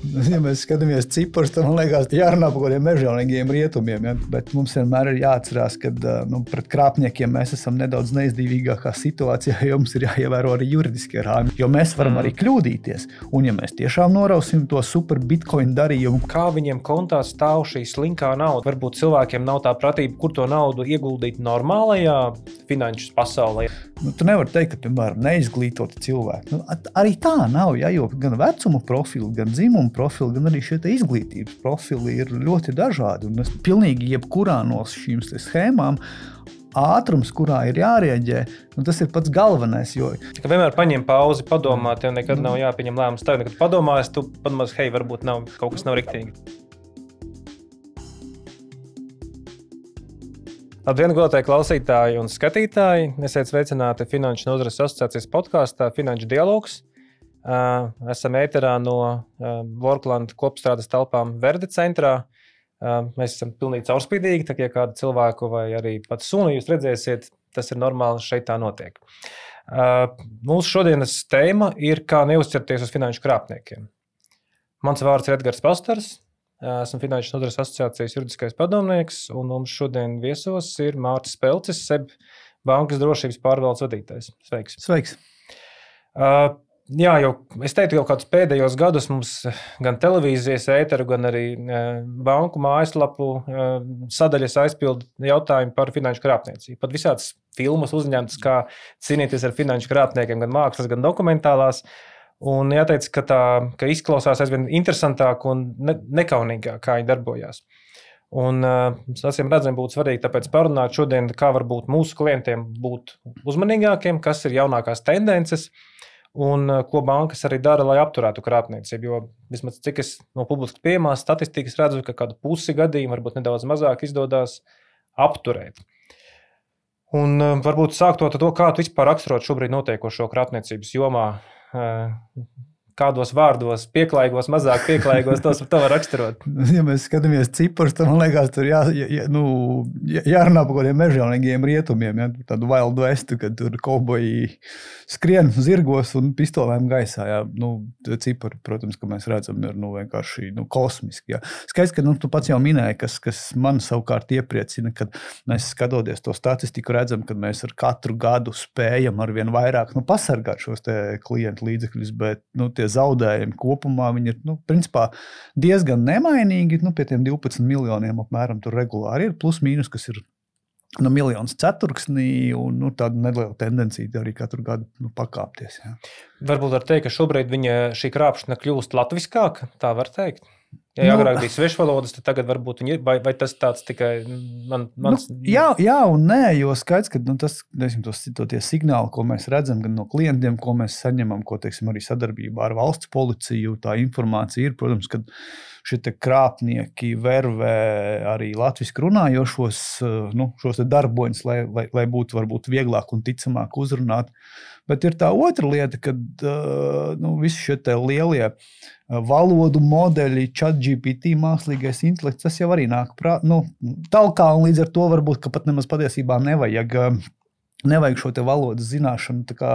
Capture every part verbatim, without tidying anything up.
Ja mēs skatāmies ciparus, tad man liekas, jārunā par kādiem mežonīgiem rietumiem. Ja? Bet mums vienmēr ir jāatcerās, ka nu, pret krāpniekiem mēs esam nedaudz neizdevīgākā situācijā, jo mums ir jāievēro arī juridiskie rāmi. Jo mēs varam arī kļūdīties. Un ja mēs tiešām norausim to super bitcoin darījumu. Kā viņiem kontā stāv šī slinkā nauda? Varbūt cilvēkiem nav tā pratība, kur to naudu ieguldīt normālajā finanšu pasaulē. Nu, tu nevari teikt, ka, piemēram, neizglītoti cilvēki. Nu, arī tā nav, ja, jo gan vecuma profili, gan dzimuma profili, gan arī šie izglītības profili ir ļoti dažādi. Un es pilnīgi jebkurā no šīm schēmām ātrums, kurā ir jārieģē, nu, tas ir pats galvenais. Jo... Ka vienmēr paņem pauzi, padomā, tev nekad nav jāpieņem lēmums. Tagad, kad padomājas, tu padomās, hei, varbūt nav, kaut kas nav riktīgi. Labdien, godātie klausītāji un skatītāji! Esiet sveicināti Finanšu nozares asociācijas podkāstā Finanšu dialogs. Uh, esam ēterā no uh, Vorkland kopstrādes telpām Verde centrā. Uh, mēs esam pilnīgi caurspīdīgi, tā kā kādu cilvēku vai arī pat suni jūs redzēsiet, tas ir normāli, šeit tā notiek. Uh, mūsu šodienas tēma ir, kā neuzķerties uz finanšu krāpniekiem. Mans vārds ir Edgars Pastars. Esmu Finanšu nozares asociācijas juridiskais padomnieks, un mums šodien viesos ir Mārtis Pelcis, S E B bankas drošības pārvaldes vadītājs. Sveiks! Sveiks! Uh, jā, jau, es teiktu, jau kādus pēdējos gadus mums gan televīzijas ēteru, gan arī uh, banku mājaslapu uh, sadaļas aizpilda jautājumi par finanšu krāpniecību. Pat visāds filmas uzņemtas, kā cīnīties ar finanšu krāpniekiem, gan mākslas, gan dokumentālās. Un jāteic, ka tā ka izklausās aizvien interesantāk un ne, nekaunīgāk, kā viņi darbojās. Un tas uh, redzam būtu svarīgi, tāpēc parunāt šodien, kā varbūt mūsu klientiem būt uzmanīgākiem, kas ir jaunākās tendences un uh, ko bankas arī dara, lai apturētu krāpniecību. Jo vismaz cik es no publiski pieejamās statistikas redzu, ka kādu pusi gadījumu, varbūt nedaudz mazāk izdodas apturēt. Un uh, varbūt sāktot ar to, kā tu vispār raksturot šobrīd notiekošo krāpniecības jomā. Kādos vārdos, pieklājīgos, mazāk pieklājīgos, tos to var raksturot? Ja mēs skatāmies ciparus, tad man liekas, tur jā, jā, nu, jārunā par kādiem mežonīgiem rietumiem, ja, tādu Wild West, kad tur kauboji skrien zirgos un pistolēm gaisā. Jā. Nu, cipari, protams, ka mēs redzam, ir nu, vienkārši nu, kosmiski. Jā. Skaidrs, ka nu, tu pats jau minēji, kas, kas man savukārt iepriecina, kad mēs skatoties to statistiku redzam, kad mēs ar katru gadu spējam arvien vairāk nu, pasargāt šos te klientu līdzekļus, bet nu, tie zaudējumi kopumā viņi ir nu, principā diezgan nemainīgi. Nu, pie tiem divpadsmit miljoniem apmēram tur regulāri ir plus mīnus, kas ir nu, miljons ceturksnī un nu, tāda neliela tendencija arī katru gadu nu, pakāpties. Jā. Varbūt var teikt, ka šobrīd viņa šī krāpšana kļūst latviskāka, tā var teikt? Ja jau agrāk bija svešvalodas, tad tagad varbūt viņi ir, vai, vai tas tāds tikai man, mans... Nu, jā, jā un nē, jo skaidrs, ka nu, tas, teiksim, tos, to tie signāli, ko mēs redzam gan no klientiem, ko mēs saņemam, ko, teiksim, arī sadarbībā ar valsts policiju, tā informācija ir, protams, ka šie te krāpnieki vervē arī latviski runājošos, nu, šos te darboņus, lai, lai, lai būtu varbūt vieglāk un ticamāk uzrunāt. Bet ir tā otra lieta, kad nu, visi šie te lielie valodu modeļi, ChatGPT, mākslīgais intelekts, tas jau arī nāk prāt, nu, talkā, un līdz ar to varbūt, ka pat nemaz patiesībā nevajag, nevajag šo te valodas zināšanu tā kā,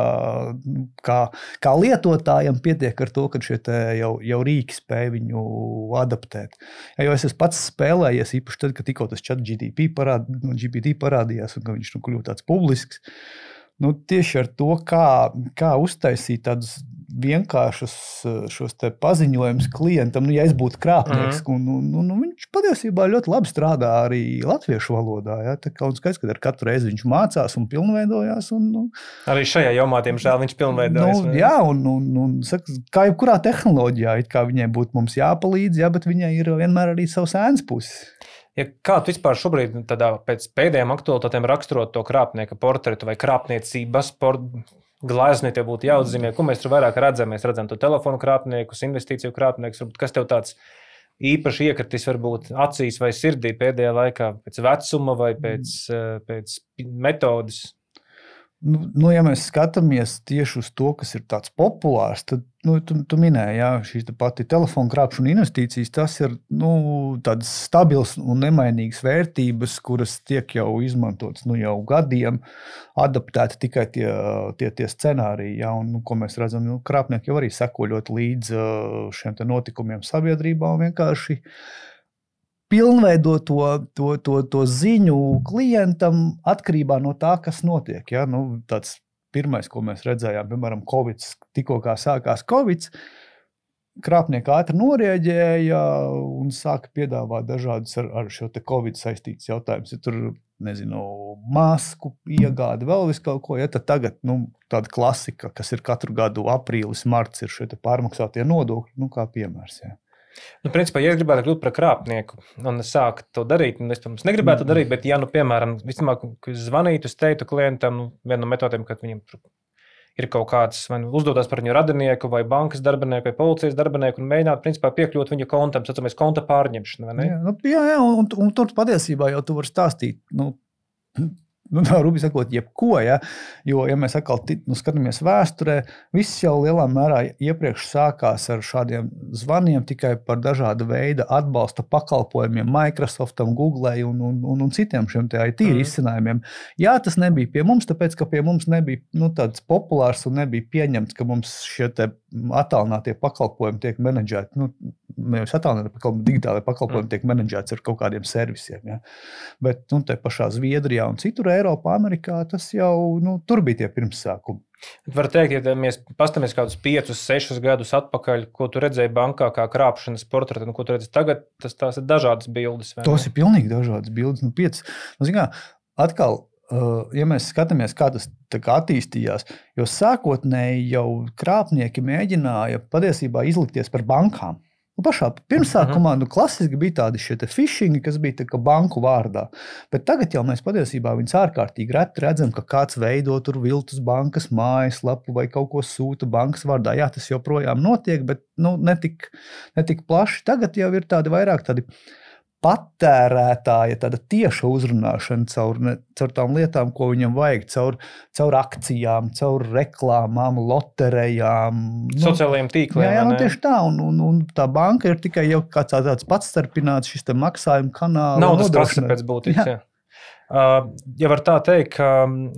kā, kā lietotājiem pietiek ar to, ka šie te jau, jau rīki spēj viņu adaptēt. Ja, jo es esmu pats spēlējies, īpaši tad, kad tikko tas ChatGPT parād, G P T parādījās un ka viņš nu, kļūst tāds publisks, nu, tieši ar to, kā, kā uztaisīt tādus vienkāršus šos te paziņojumus klientam, nu, ja es būtu krāpnieks, mm. un, un, un viņš patiesībā ļoti labi strādā arī latviešu valodā. Ja? Tā kā un skaidrs, ka ar katru reizi viņš mācās un pilnveidojās. Un, nu, arī šajā jomā, diemžēl, viņš pilnveidojas. Nu, jā, un, un, un saka, kā jebkurā tehnoloģijā, it kā viņai būtu mums jāpalīdz, jā, bet viņai ir vienmēr arī savs ēnas puses. Ja kā tu vispār šobrīd tādā, pēc pēdējām aktualitātēm raksturot to krāpnieka portretu vai krāpniecības portretu, glāzni tev būtu jāatzīmē, ko mēs tur vairāk redzam? Mēs redzam to telefonu krāpniekus, investīciju krāpniekus, kas tev tāds īpaši iekritis varbūt acīs vai sirdī pēdējā laikā pēc vecuma vai pēc, pēc metodas? Nu, nu, ja mēs skatāmies tieši uz to, kas ir tāds populārs, tad nu, tu, tu minēji, jā, šī pati telefona krāpšana investīcijas, tas ir nu, tādas stabils un nemainīgas vērtības, kuras tiek jau izmantotas nu, jau gadiem, adaptēti tikai tie, tie, tie scenāriji, jā, un, nu, ko mēs redzam, nu, krāpnieki jau arī seko ļoti līdz šiem te notikumiem sabiedrībā un vienkārši pilnveidot to, to, to, to ziņu klientam atkarībā no tā, kas notiek. Ja? Nu, tāds pirmais, ko mēs redzējām, piemēram, Covid, tikko kā sākās Covid, krāpnieki ātri norēģēja un sāka piedāvāt dažādus ar, ar šo te Covid saistītas jautājumus. Ja tur, nezinu, masku iegādi, vēl visu kaut ko, ja tad tagad, nu, tāda klasika, kas ir katru gadu aprīlis, marts, ir šie te pārmaksātie nodokļi, nu, kā piemērs, ja. Nu, principā, ja es gribētu kļūt par krāpnieku un sākt to darīt, un es, protams, negribētu to darīt, bet, ja, nu, piemēram, visticamāk, ka zvanītu, es teiktu klientam, nu, viena no metodēm, kad viņam ir kaut kāds, vai nu uzdodas par viņu radinieku, vai bankas darbinieku, vai policijas darbinieku, un mēģināt, principā, piekļūt viņa kontam, saucamies konta pārņemšana, vai ne? Jā, nu, jā, jā un, un, un tur patiesībā jau tu vari stāstīt, nu, Nu, tā rubi sakot, jebko, ja? Jo, ja mēs atkal nu, skatāmies vēsturē, viss jau lielā mērā iepriekš sākās ar šādiem zvaniem tikai par dažāda veida atbalsta pakalpojumiem Microsoftam, Googlei un, un, un, un citiem šiem te I T mm. risinājumiem. Jā, tas nebija pie mums, tāpēc, ka pie mums nebija nu, tāds populārs un nebija pieņemts, ka mums šie te attālinātie pakalpojumi tiek menedžēti. Nu, nevis attālinātie pakalpojumi, digitālie pakalpojumi mm. tiek menedžēts ar kaut kādiem servisiem. Ja? Bet nu, te pašā Zviedrijā un citur Eiropā, Amerikā, tas jau, nu, tur bija tie pirmsākumi. Var teikt, ja mēs pastamies kādus piecus, sešus gadus atpakaļ, ko tu redzēji bankā kā krāpšanas portretu, un ko tu redzi tagad, tas tās ir dažādas bildes. Tos ir pilnīgi dažādas bildes, nu, piecas. Nu, zin kā, atkal, uh, ja mēs skatāmies, kā tas tā kā attīstījās, jo sākotnēji jau krāpnieki mēģināja patiesībā izlikties par bankām. Nu, pašā pirmsākumā nu, klasiski bija tādi šie te phishingi, kas bija tā kā banku vārdā. Bet tagad jau mēs patiesībā viņus ārkārtīgi reti redzam, ka kāds veido tur viltus bankas mājaslapu vai kaut ko sūta bankas vārdā. Jā, tas joprojām notiek, bet nu, netik, netik plaši. Tagad jau ir tādi vairāk tādi patērētāja tāda tieša uzrunāšana caur, ne, caur tām lietām, ko viņam vajag, caur, caur akcijām, caur reklāmām, loterejām. Nu, sociālajiem tīkliem. Jā, jā nu, tieši tā, un, un, un tā banka ir tikai jau kāds tāds patstarpināts šis te maksājuma kanāla. Naudas kasa pēc būtības, jā. Uh, ja var tā teikt, ka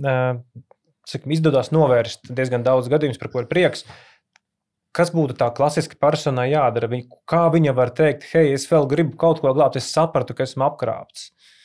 uh, izdodās novērst diezgan daudz gadījumus, par ko ir prieks, kas būtu tā klasiski personai jādara? Kā viņa var teikt, hei, es vēl gribu kaut ko glābt, es sapratu, ka esmu apkrāpts.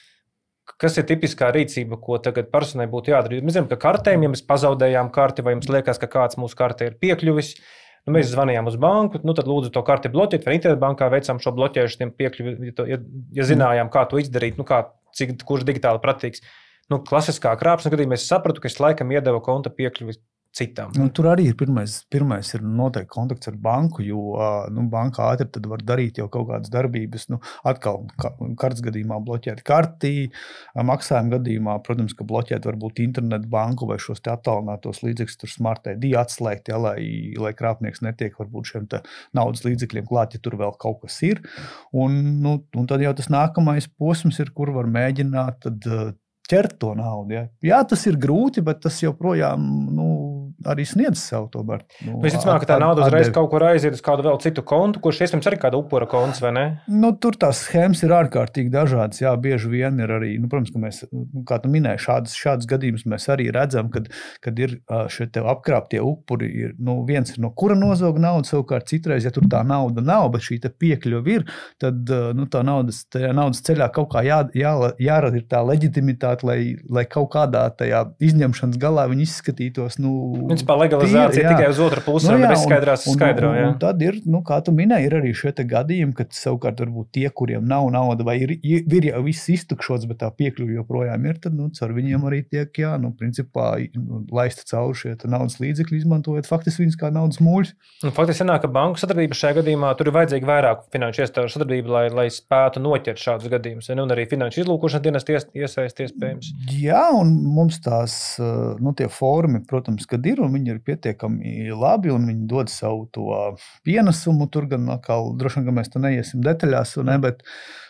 Kas ir tipiskā rīcība, ko tagad personai būtu jādara? Mēs zinām, ka kartēm, ja mēs pazaudējām karti, vai jums liekas, ka kāds mūsu kartē ir piekļuvis, nu, mēs zvanījām uz banku, nu, tad lūdzu to karti bloķēt, vai internetbankā veicām šo bloķējušiem piekļuvi, ja, ja zinājām, kā to izdarīt, nu, kā, cik, kurš digitāli pratīgs. Nu, klasiskā krāpšanas gadījumā es sapratu, ka es laikam iedevu konta piekļuvi citam. Nu, tur arī ir pirmais, pirmais ir noteikti kontakts ar banku, jo nu, banka ātri tad var darīt jau kaut kādas darbības. Nu, atkal kartes gadījumā bloķēt kartī, maksājuma gadījumā, protams, ka bloķēt varbūt internetu banku vai šos te attālinātos līdzekļus, tur smart I D atslēgt, ja, lai, lai krāpnieks netiek varbūt šiem te naudas līdzekļiem klāt, ja tur vēl kaut kas ir. Un, nu, un tad jau tas nākamais posms ir, kur var mēģināt tad ķert to naudu. Ja. Jā, tas ir grūti, bet tas joprojām, nu, arī sniedz sev to. Bet, nu, Mēs ticamāk, ka tā nauda uzreiz kaut kur aiziet uz kādu vēl citu kontu, kurš iespējams arī kāda upura konts, vai ne? Nu, tur tās schēmas ir ārkārtīgi dažādas. Jā, bieži vien ir arī, nu, protams, ka mēs, kā tu minēji, šādas, šādas gadījumus mēs arī redzam, kad, kad ir šie te apkrāptie upuri. Ir, nu, viens ir no kura nozoga nauda, savukārt citreiz, ja tur tā nauda nav, bet šī te piekļuva ir, tad nu, tā naudas, naudas ceļā kaut kā jā, jā, jārada ir tā leģitimitāte, lai, lai kaut kādā tajā izņemšanas galā viņi izskatītos, nu, principā legalizācija tīri, tikai uz otru pusi, nu, un bez skaidrās skaidro. Un, un, un tad ir, nu, kā tu minēji, ir arī šie te gadījumi, kad savukārt varbūt tie, kuriem nav nauda, vai ir, ir jau viss iztukšots, bet tā piekļuva joprojām ir, tad, nu, caur viņiem arī tiek, jā, nu, principā, nu, laista cauri šie te naudas līdzekļi, izmantojot faktiski viņus kā naudas mūļus. Un faktiski sanāk, ka banku sadarbība šajā gadījumā tur ir vajadzīga vairāk finanšu iestāžu sadarbība, lai, lai spētu noķert šādus gadījumus, un arī finanšu izlūkošanas dienas ies, iesaist iespējams. Jā, un mums tās, nu, tie fórumi, protams, kad ir, un viņi ir pietiekami labi, un viņi dod savu to pienesumu. Tur gan atkal, droši vien, ka mēs te neiesim detaļās, ne, bet,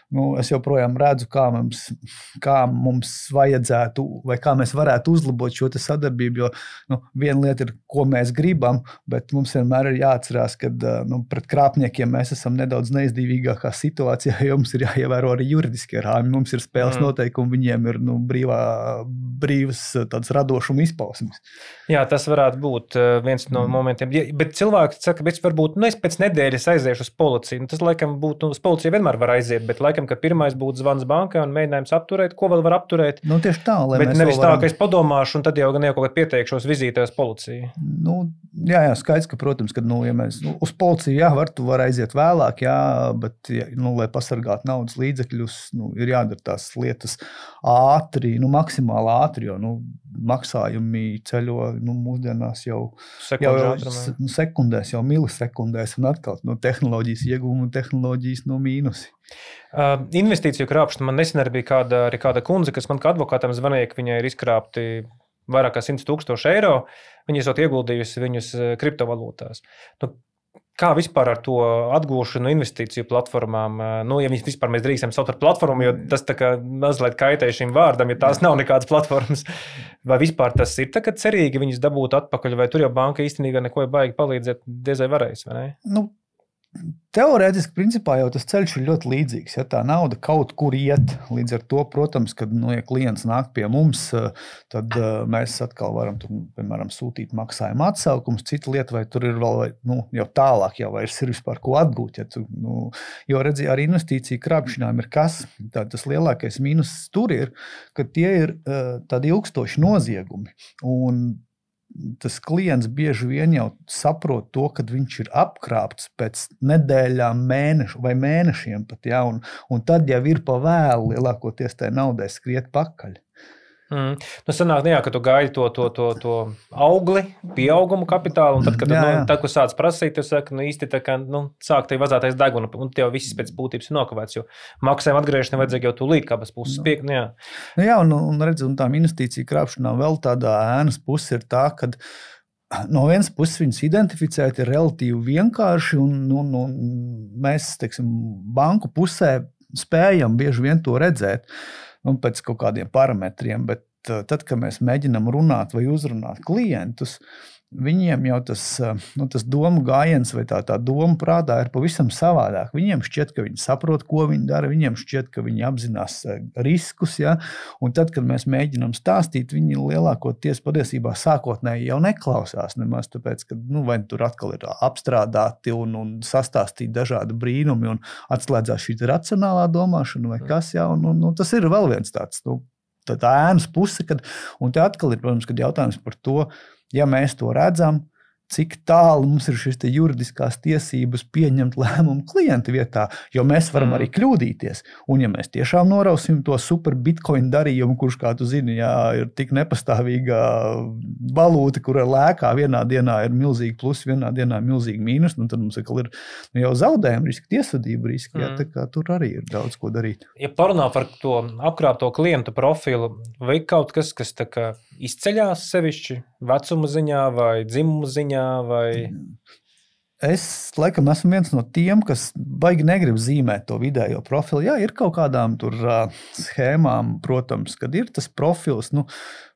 nu, es joprojām redzu, kā mums, kā mums vajadzētu, vai kā mēs varētu uzlabot šo sadarbību, jo nu, viena lieta ir, ko mēs gribam, bet mums vienmēr ir jāatcerās, ka nu, pret krāpniekiem mēs esam nedaudz neizdevīgākā situācijā, jo mums ir jāievēro arī juridiskie rāmi, mums ir spēles mm. noteikumi, viņiem ir nu, brīvā, brīvas tāds radošuma izpausmes. Jā, tas varētu būt viens no mm. momentiem, ja, bet cilvēki saka, bet varbūt, nu, es pēc nedēļas aiziešu uz policiju, nu, tas laikam būtu, nu, uz policiju vienmēr var aiziet, bet laikam, ka pirmais būtu zvans bankai un mēģinājums apturēt, ko vēl var apturēt. Nu, tieši tā, lai bet mēs nevis tā, varam... ka es padomāšu un tad jau gan jau kaut kā pieteikšos vizītē uz policiju. Nu, jā, jā, skaidrs, ka, protams, kad, nu, ja mēs nu, uz policiju, jā, var, tu var aiziet vēlāk, jā, bet, ja, nu, lai pasargātu naudas līdzekļus, nu, ir jādara tās lietas ātri, nu, maksimāli ātri, jo, nu, maksājumi ceļo, nu, mūsdienās jau, jau, jau sekundēs, jau milisekundēs un atkal, nu, tehnoloģijas ieguvumi un tehnoloģijas, nu, mīnusi. Uh, investīciju krāpšana. Man nesen arī bija kāda, arī kāda kundze, kas man kā advokātam zvanīja, ka viņai ir izkrāpti vairāk kā simt tūkstoši eiro. Viņa esot ieguldījusi viņus kriptovalūtās. Nu, kā vispār ar to atgūšanu investīciju platformām? Nu, ja mēs vispār mēs drīkstam saukt par platformu, jo tas tā kā mazliet kaitē šim vārdam, ja tās nav nekādas platformas. Vai vispār tas ir tā, ka cerīgi viņus dabūt atpakaļ, vai tur jau banka īstenībā neko baigi palīdzēt, diezai varēs, vai ne? Nu, teorētiski, principā jau tas ceļš ir ļoti līdzīgs. Ja tā nauda kaut kur iet, līdz ar to, protams, kad nu, ja klients nāk pie mums, tad uh, mēs atkal varam, tur, piemēram, sūtīt maksājumu atsaukums, cita lieta, vai tur ir vēl, vai, nu, jau tālāk, jau vairs ir vispār ko atgūt. Ja tu, nu, jo, redzi, ar investīciju krāpšanām ir kas, tā, tas lielākais mīnus tur ir, ka tie ir uh, tādi ilgstoši noziegumi. Un tas klients bieži vien jau saprot to, kad viņš ir apkrāpts pēc nedēļām, mēnešu vai mēnešiem pat, ja, un, un tad jau ir pa vēlu lielākoties tai naudai skriet pakaļ. Mm. Nu, sanāk, jā, ka tu gaidi to, to, to, to augli, pieaugumu kapitālu, un tad, kad jā, jā. Nu, tad, ko sāc prasīt, tu saki, nu, īsti tā kā, nu, sāk tev vazātais deguna, un tev viss pēc būtības ir nokavēts, jo maksājuma atgriešanai vajadzēja jau tūlīt, kā bez puses piek, nu, jā. Nu, jā, un, un redz, un tām investīciju krāpšanā vēl tādā ēnas puse ir tā, kad no vienas puses viņas identificēt ir relatīvi vienkārši, un, un, un mēs, teiksim, banku pusē spējam bieži vien to redzēt, un pēc kaut kādiem parametriem, bet tad, kad mēs mēģinām runāt vai uzrunāt klientus, viņiem jau tas, nu, tas domu gājiens vai tā, tā doma prātā ir pavisam savādāk. Viņiem šķiet, ka viņi saprot, ko viņi dara, viņiem šķiet, ka viņi apzinās riskus, ja? Un tad, kad mēs mēģinām stāstīt, viņi lielākoties patiesībā sākotnēji jau neklausās nemaz, tāpēc, ka nu, vai tur atkal ir apstrādāti un, un sastāstīt dažādi brīnumi un atslēdzās šī racionālā domāšana vai kas, ja? Un, un, un tas ir vēl viens tāds, nu, tā, tā ēnas puse, kad, un te atkal ir, protams, kad jautājums par to, ja mēs to redzam, cik tālu mums ir šis te juridiskās tiesības pieņemt lēmumu klienta vietā, jo mēs varam mm. arī kļūdīties. Un ja mēs tiešām norausim to super bitcoin darījumu, kurš, kā tu zini, jā, ir tik nepastāvīga valūta, kura lēkā vienā dienā ir milzīgi plus, vienā dienā ir milzīgi mīnus, nu tad mums ir nu, jau zaudējuma riski, tiesvedību riski, jā, mm. tā kā tur arī ir daudz ko darīt. Ja parunā par to apkrāpto klientu profilu, vai kaut kas, kas tā kā izceļās sevišķi vecuma ziņā vai dzimumu ziņā, vai... Es, laikam, esmu viens no tiem, kas baigi negrib zīmēt to vidējo profilu. Jā, ir kaut kādām tur uh, schēmām, protams, kad ir tas profils, nu,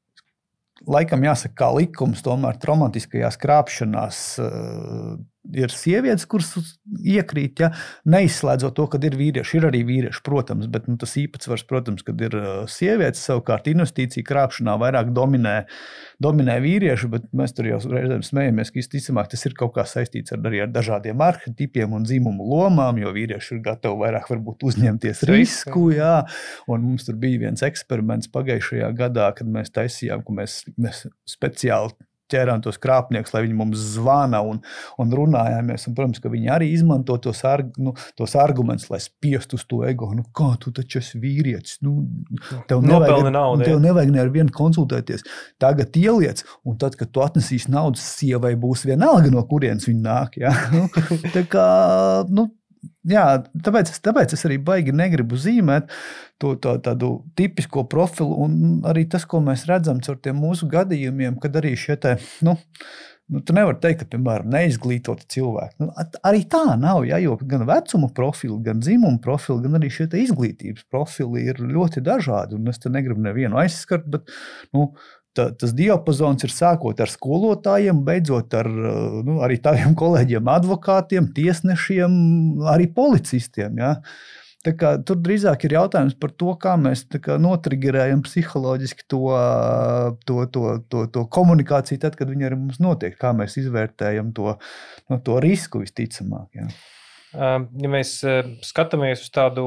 laikam jāsaka, kā likums, tomēr traumatiskajās krāpšanās uh, ir sievietes, kuras iekrīt, ja, neizslēdzot to, kad ir vīrieši. Ir arī vīrieši, protams, bet nu, tas īpatsvars, protams, kad ir sievietes, savukārt investīcija krāpšanā vairāk dominē, dominē vīrieši, bet mēs tur jau reizēm smējamies, ka īsticamāk tas ir kaut kā saistīts ar, arī ar dažādiem arhetipiem un dzimumu lomām, jo vīrieši ir gatavi vairāk varbūt uzņemties risku, jā, un mums tur bija viens eksperiments pagājušajā gadā, kad mēs taisījām, ka mēs, mēs speciāli ķērām tos krāpniekus, lai viņi mums zvana un, un runājāmies. Un, protams, ka viņi arī izmanto tos, arg, nu, tos argumentus, lai spiestu uz to ego. Nu, kā tu taču esi vīrietis? Nu, tev nevajag, naudu, tev nevajag ne ar vienu konsultēties. Tagad ieliec, un tad, kad tu atnesīsi naudas, sievai būs vienalga, no kurienes viņi nāk. Ja? Nu, tā kā, nu, jā, tāpēc, tāpēc es arī baigi negribu zīmēt to, to tādu tipisko profilu, un arī tas, ko mēs redzam caur tiem mūsu gadījumiem, kad arī šie te, nu, Nu, tu nevari teikt, ka, piemēram, neizglītoti cilvēki. Nu, arī tā nav, ja, jo gan vecuma profili, gan dzimuma profili, gan arī šie izglītības profili ir ļoti dažādi. Un es te negribu nevienu aizskart, bet nu, tā, tas diapazons ir sākot ar skolotājiem, beidzot ar nu, arī tādiem kolēģiem, advokātiem, tiesnešiem, arī policistiem. Ja. Tā kā, tur drīzāk ir jautājums par to, kā mēs kā, notrigerējam psiholoģiski to, to, to, to, to komunikāciju, tad, kad viņi ar mums notiek, kā mēs izvērtējam to, no, to risku visticamāk. Ja. Ja mēs skatāmies uz tādu,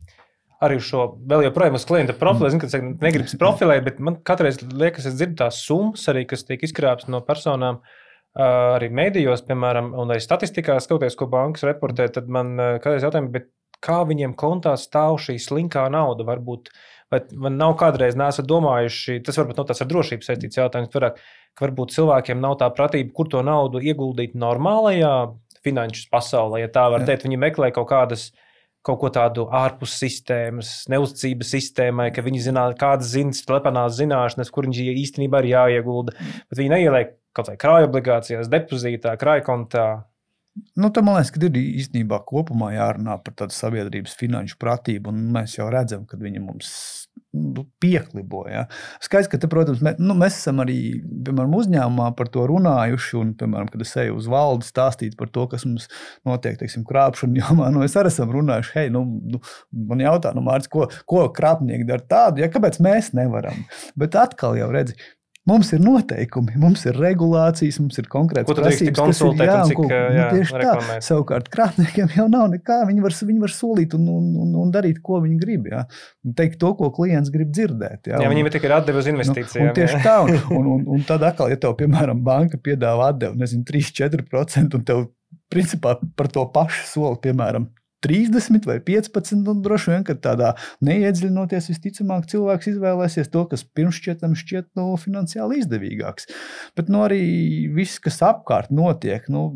arī šo vēl joprojām uz klienta profilu, es zinu, ka negribas profilēt, bet man katreiz liekas, es dzirdu tās summas arī, kas tiek izkrāptas no personām, arī medijos, piemēram, un arī statistikā skatoties, ko bankas reportē, tad man kādreiz jautājumi, bet kā viņiem kontā stāv šī slinkā nauda, varbūt, vai man nav kādreiz neesat domājuši, tas varbūt nav tās ar drošības saistīts jautājums, vairāk, ka varbūt cilvēkiem nav tā pratība, kur to naudu ieguldīt normālajā finanšu pasaulē, ja tā var teikt, viņi meklē kaut kādas, kaut ko tādu ārpus sistēmas, neuzticības sistēmai, ka viņi zina, kādas zinas, slepenās zināšanas, kur viņi īstenībā ir jāiegulda, bet viņi neieliek kaut vai krājobligācijās, depozītā, krājkontā. Nu, tā, man liekas, ka ir īstenībā kopumā jārunā par tādu sabiedrības finanšu pratību, un mēs jau redzam, ka viņi mums nu, pieklibo. Ja. Skaidrs, ka te, protams, mē, nu, mēs esam arī, piemēram, uzņēmumā par to runājuši, un, piemēram, kad es eju uz valdi stāstīt par to, kas mums notiek, teiksim, krāpšana jomā, nu, es arī esam runājuši, hei, nu, nu man jautā, nu, Mārcis, ko, ko krāpnieki dara tādu, ja kāpēc mēs nevaram? Bet atkal jau redzi, mums ir noteikumi, mums ir regulācijas, mums ir konkrētas prasības, kas ir jā, un ko, jā, nu, tieši tā. Savukārt krāpniekiem jau nav nekā, viņi var, viņi var solīt un, un, un, un darīt, ko viņi grib, jā. Teikt to, ko klients grib dzirdēt. Jā, jā un, viņiem ir tikai atdevi uz investīcijām. Nu, un tieši tā, un, un, un, un tad atkal, ja tev, piemēram, banka piedāvā atdevi, nezinu, trīs četri procenti, un tev, principā, par to pašu soli, piemēram, trīsdesmit vai piecpadsmit, un droši vien, ka tādā neiedziļinoties, visticamāk cilvēks izvēlēsies to, kas pirms šķietam šķiet no finansiāli izdevīgāks. Bet nu, arī viss, kas apkārt notiek, nu,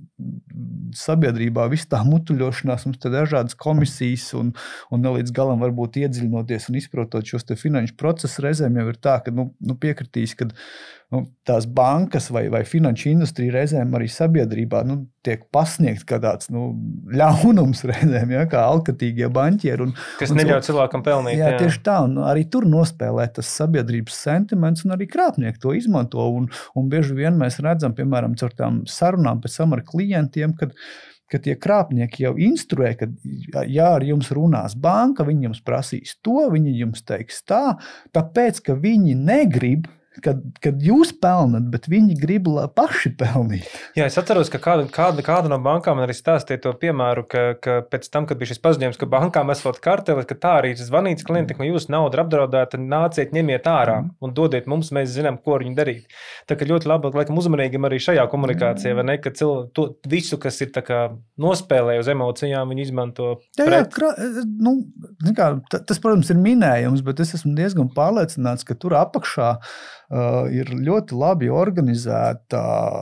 sabiedrībā viss tā mutuļošanās, mums te dažādas komisijas un, un ne līdz galam varbūt iedziļinoties un izprotot šos te finanšu procesu reizēm jau ir tā, ka nu, nu piekritīs, ka nu, tās bankas vai, vai finanšu industrija reizēm arī sabiedrībā nu, tiek pasniegt kā tāds nu, ļaunums reizēm, ja, kā alkatīgie baņķieri. Un, kas un, neļauj cilvēkam pelnīt. Jā, jā, tieši tā, un arī tur nospēlē tas sabiedrības sentiments un arī krāpnieki to izmanto, un, un bieži vien mēs redzam, piemēram, caur tām sarunām pēc tam ar klientiem, kad ka tie krāpnieki jau instruē, ka ja ar jums runās banka, viņi jums prasīs to, viņi jums teiks tā, tāpēc, ka viņi negrib, kad, kad jūs pelnat, bet viņi grib paši pelnīt. Jā, es atceros, ka kāda, kāda, kāda no bankām arī stāstīja to piemēru, ka, ka pēc tam, kad bija šis paziņojums, ka bankām esot karteli, ka tā arī zvanīts klienti, ka jūs naudu ir apdraudēta, nāciet, ņemiet ārā un dodiet mums, mēs zinām, ko ar viņu darīt. Tā kā ļoti labi, laikam uzmanīgam arī šajā komunikācijā, vai ne, ka cilvē, to, visu, kas ir tā kā nospēlē uz emocijām, viņi izmanto jā, pret. Jā, krā, nu, kā, tas, protams, ir minējums, bet es esmu diezgan pārliecināts, ka tur apakšā Uh, ir ļoti labi organizēta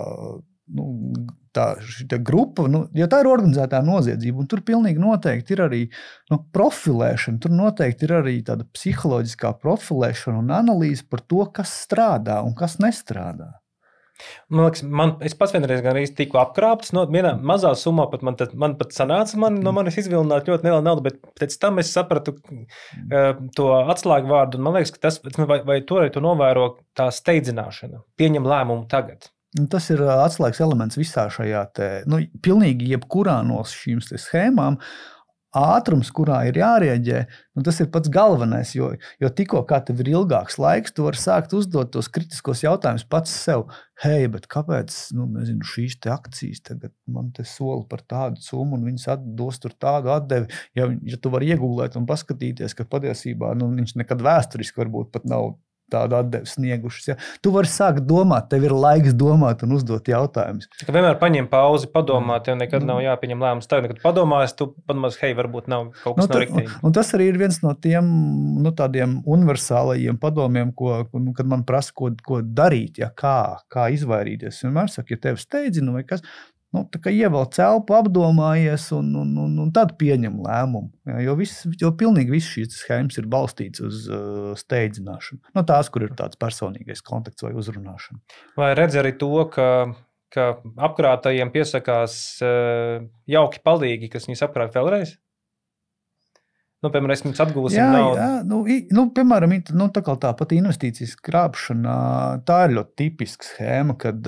nu, tā, šita grupa, nu, jo tā ir organizētā noziedzība, un tur pilnīgi noteikti ir arī nu, profilēšana, tur noteikti ir arī tāda psiholoģiskā profilēšana un analīze par to, kas strādā un kas nestrādā. Man liekas, man, es pats vienreiz gan arī tiku apkrāpts, no vienā mazā summā pat man, tad, man pat sanāca man, no manis izvilināt ļoti nelielu naudu, bet pēc tam es sapratu uh, to atslēgu vārdu, un man liekas, ka tas, vai, vai to arī tu novēro tā steidzināšana, pieņem lēmumu tagad. Tas ir atslēgas elements visā šajā te, nu, pilnīgi jebkurā no šīm te schēmām, ātrums, kurā ir jārieģē, nu, tas ir pats galvenais, jo, jo tikko kā tev ir ilgāks laiks, tu vari sākt uzdot tos kritiskos jautājumus pats sev. Hei, bet kāpēc, nu, nezinu, šīs te akcijas tagad man te sola par tādu summu un viņas dos tur tādu atdevi, ja, ja tu vari iegūlēt un paskatīties, ka patiesībā, nu, viņš nekad vēsturiski varbūt pat nav tādu atdevi sniegušas. Ja. Tu vari sākt domāt, tev ir laiks domāt un uzdot jautājumus. Ka vienmēr paņem pauzi, padomā, tev nekad nav jāpieņem lēmums. Tev nekad padomājas, tu padomās, hei, varbūt nav kaut kas nu, nav riktīgi. Un, un tas arī ir viens no tiem nu, tādiem universālajiem padomiem, ko, nu, kad man prasa, ko, ko darīt, ja, kā, kā izvairīties. Vienmēr saka, ja tev steidzina vai kas, nu, tā kā ievelc elpu, apdomājies un, un, un, un tad pieņem lēmumu. Ja, jo, viss, jo pilnīgi viss šīs schēmas ir balstīts uz uh, steidzināšanu. No tās, kur ir tāds personīgais kontakts vai uzrunāšana. Vai redz arī to, ka ka apkrātajiem piesakās jauki palīgi, kas viņus apkrāt vēlreiz? Nu, piemēram, es mums atgūsim jā, naudu. Jā, nu, nu, piemēram, nu, tā kā tā pat investīcijas krāpšana, tā ir ļoti tipiska schēma, kad,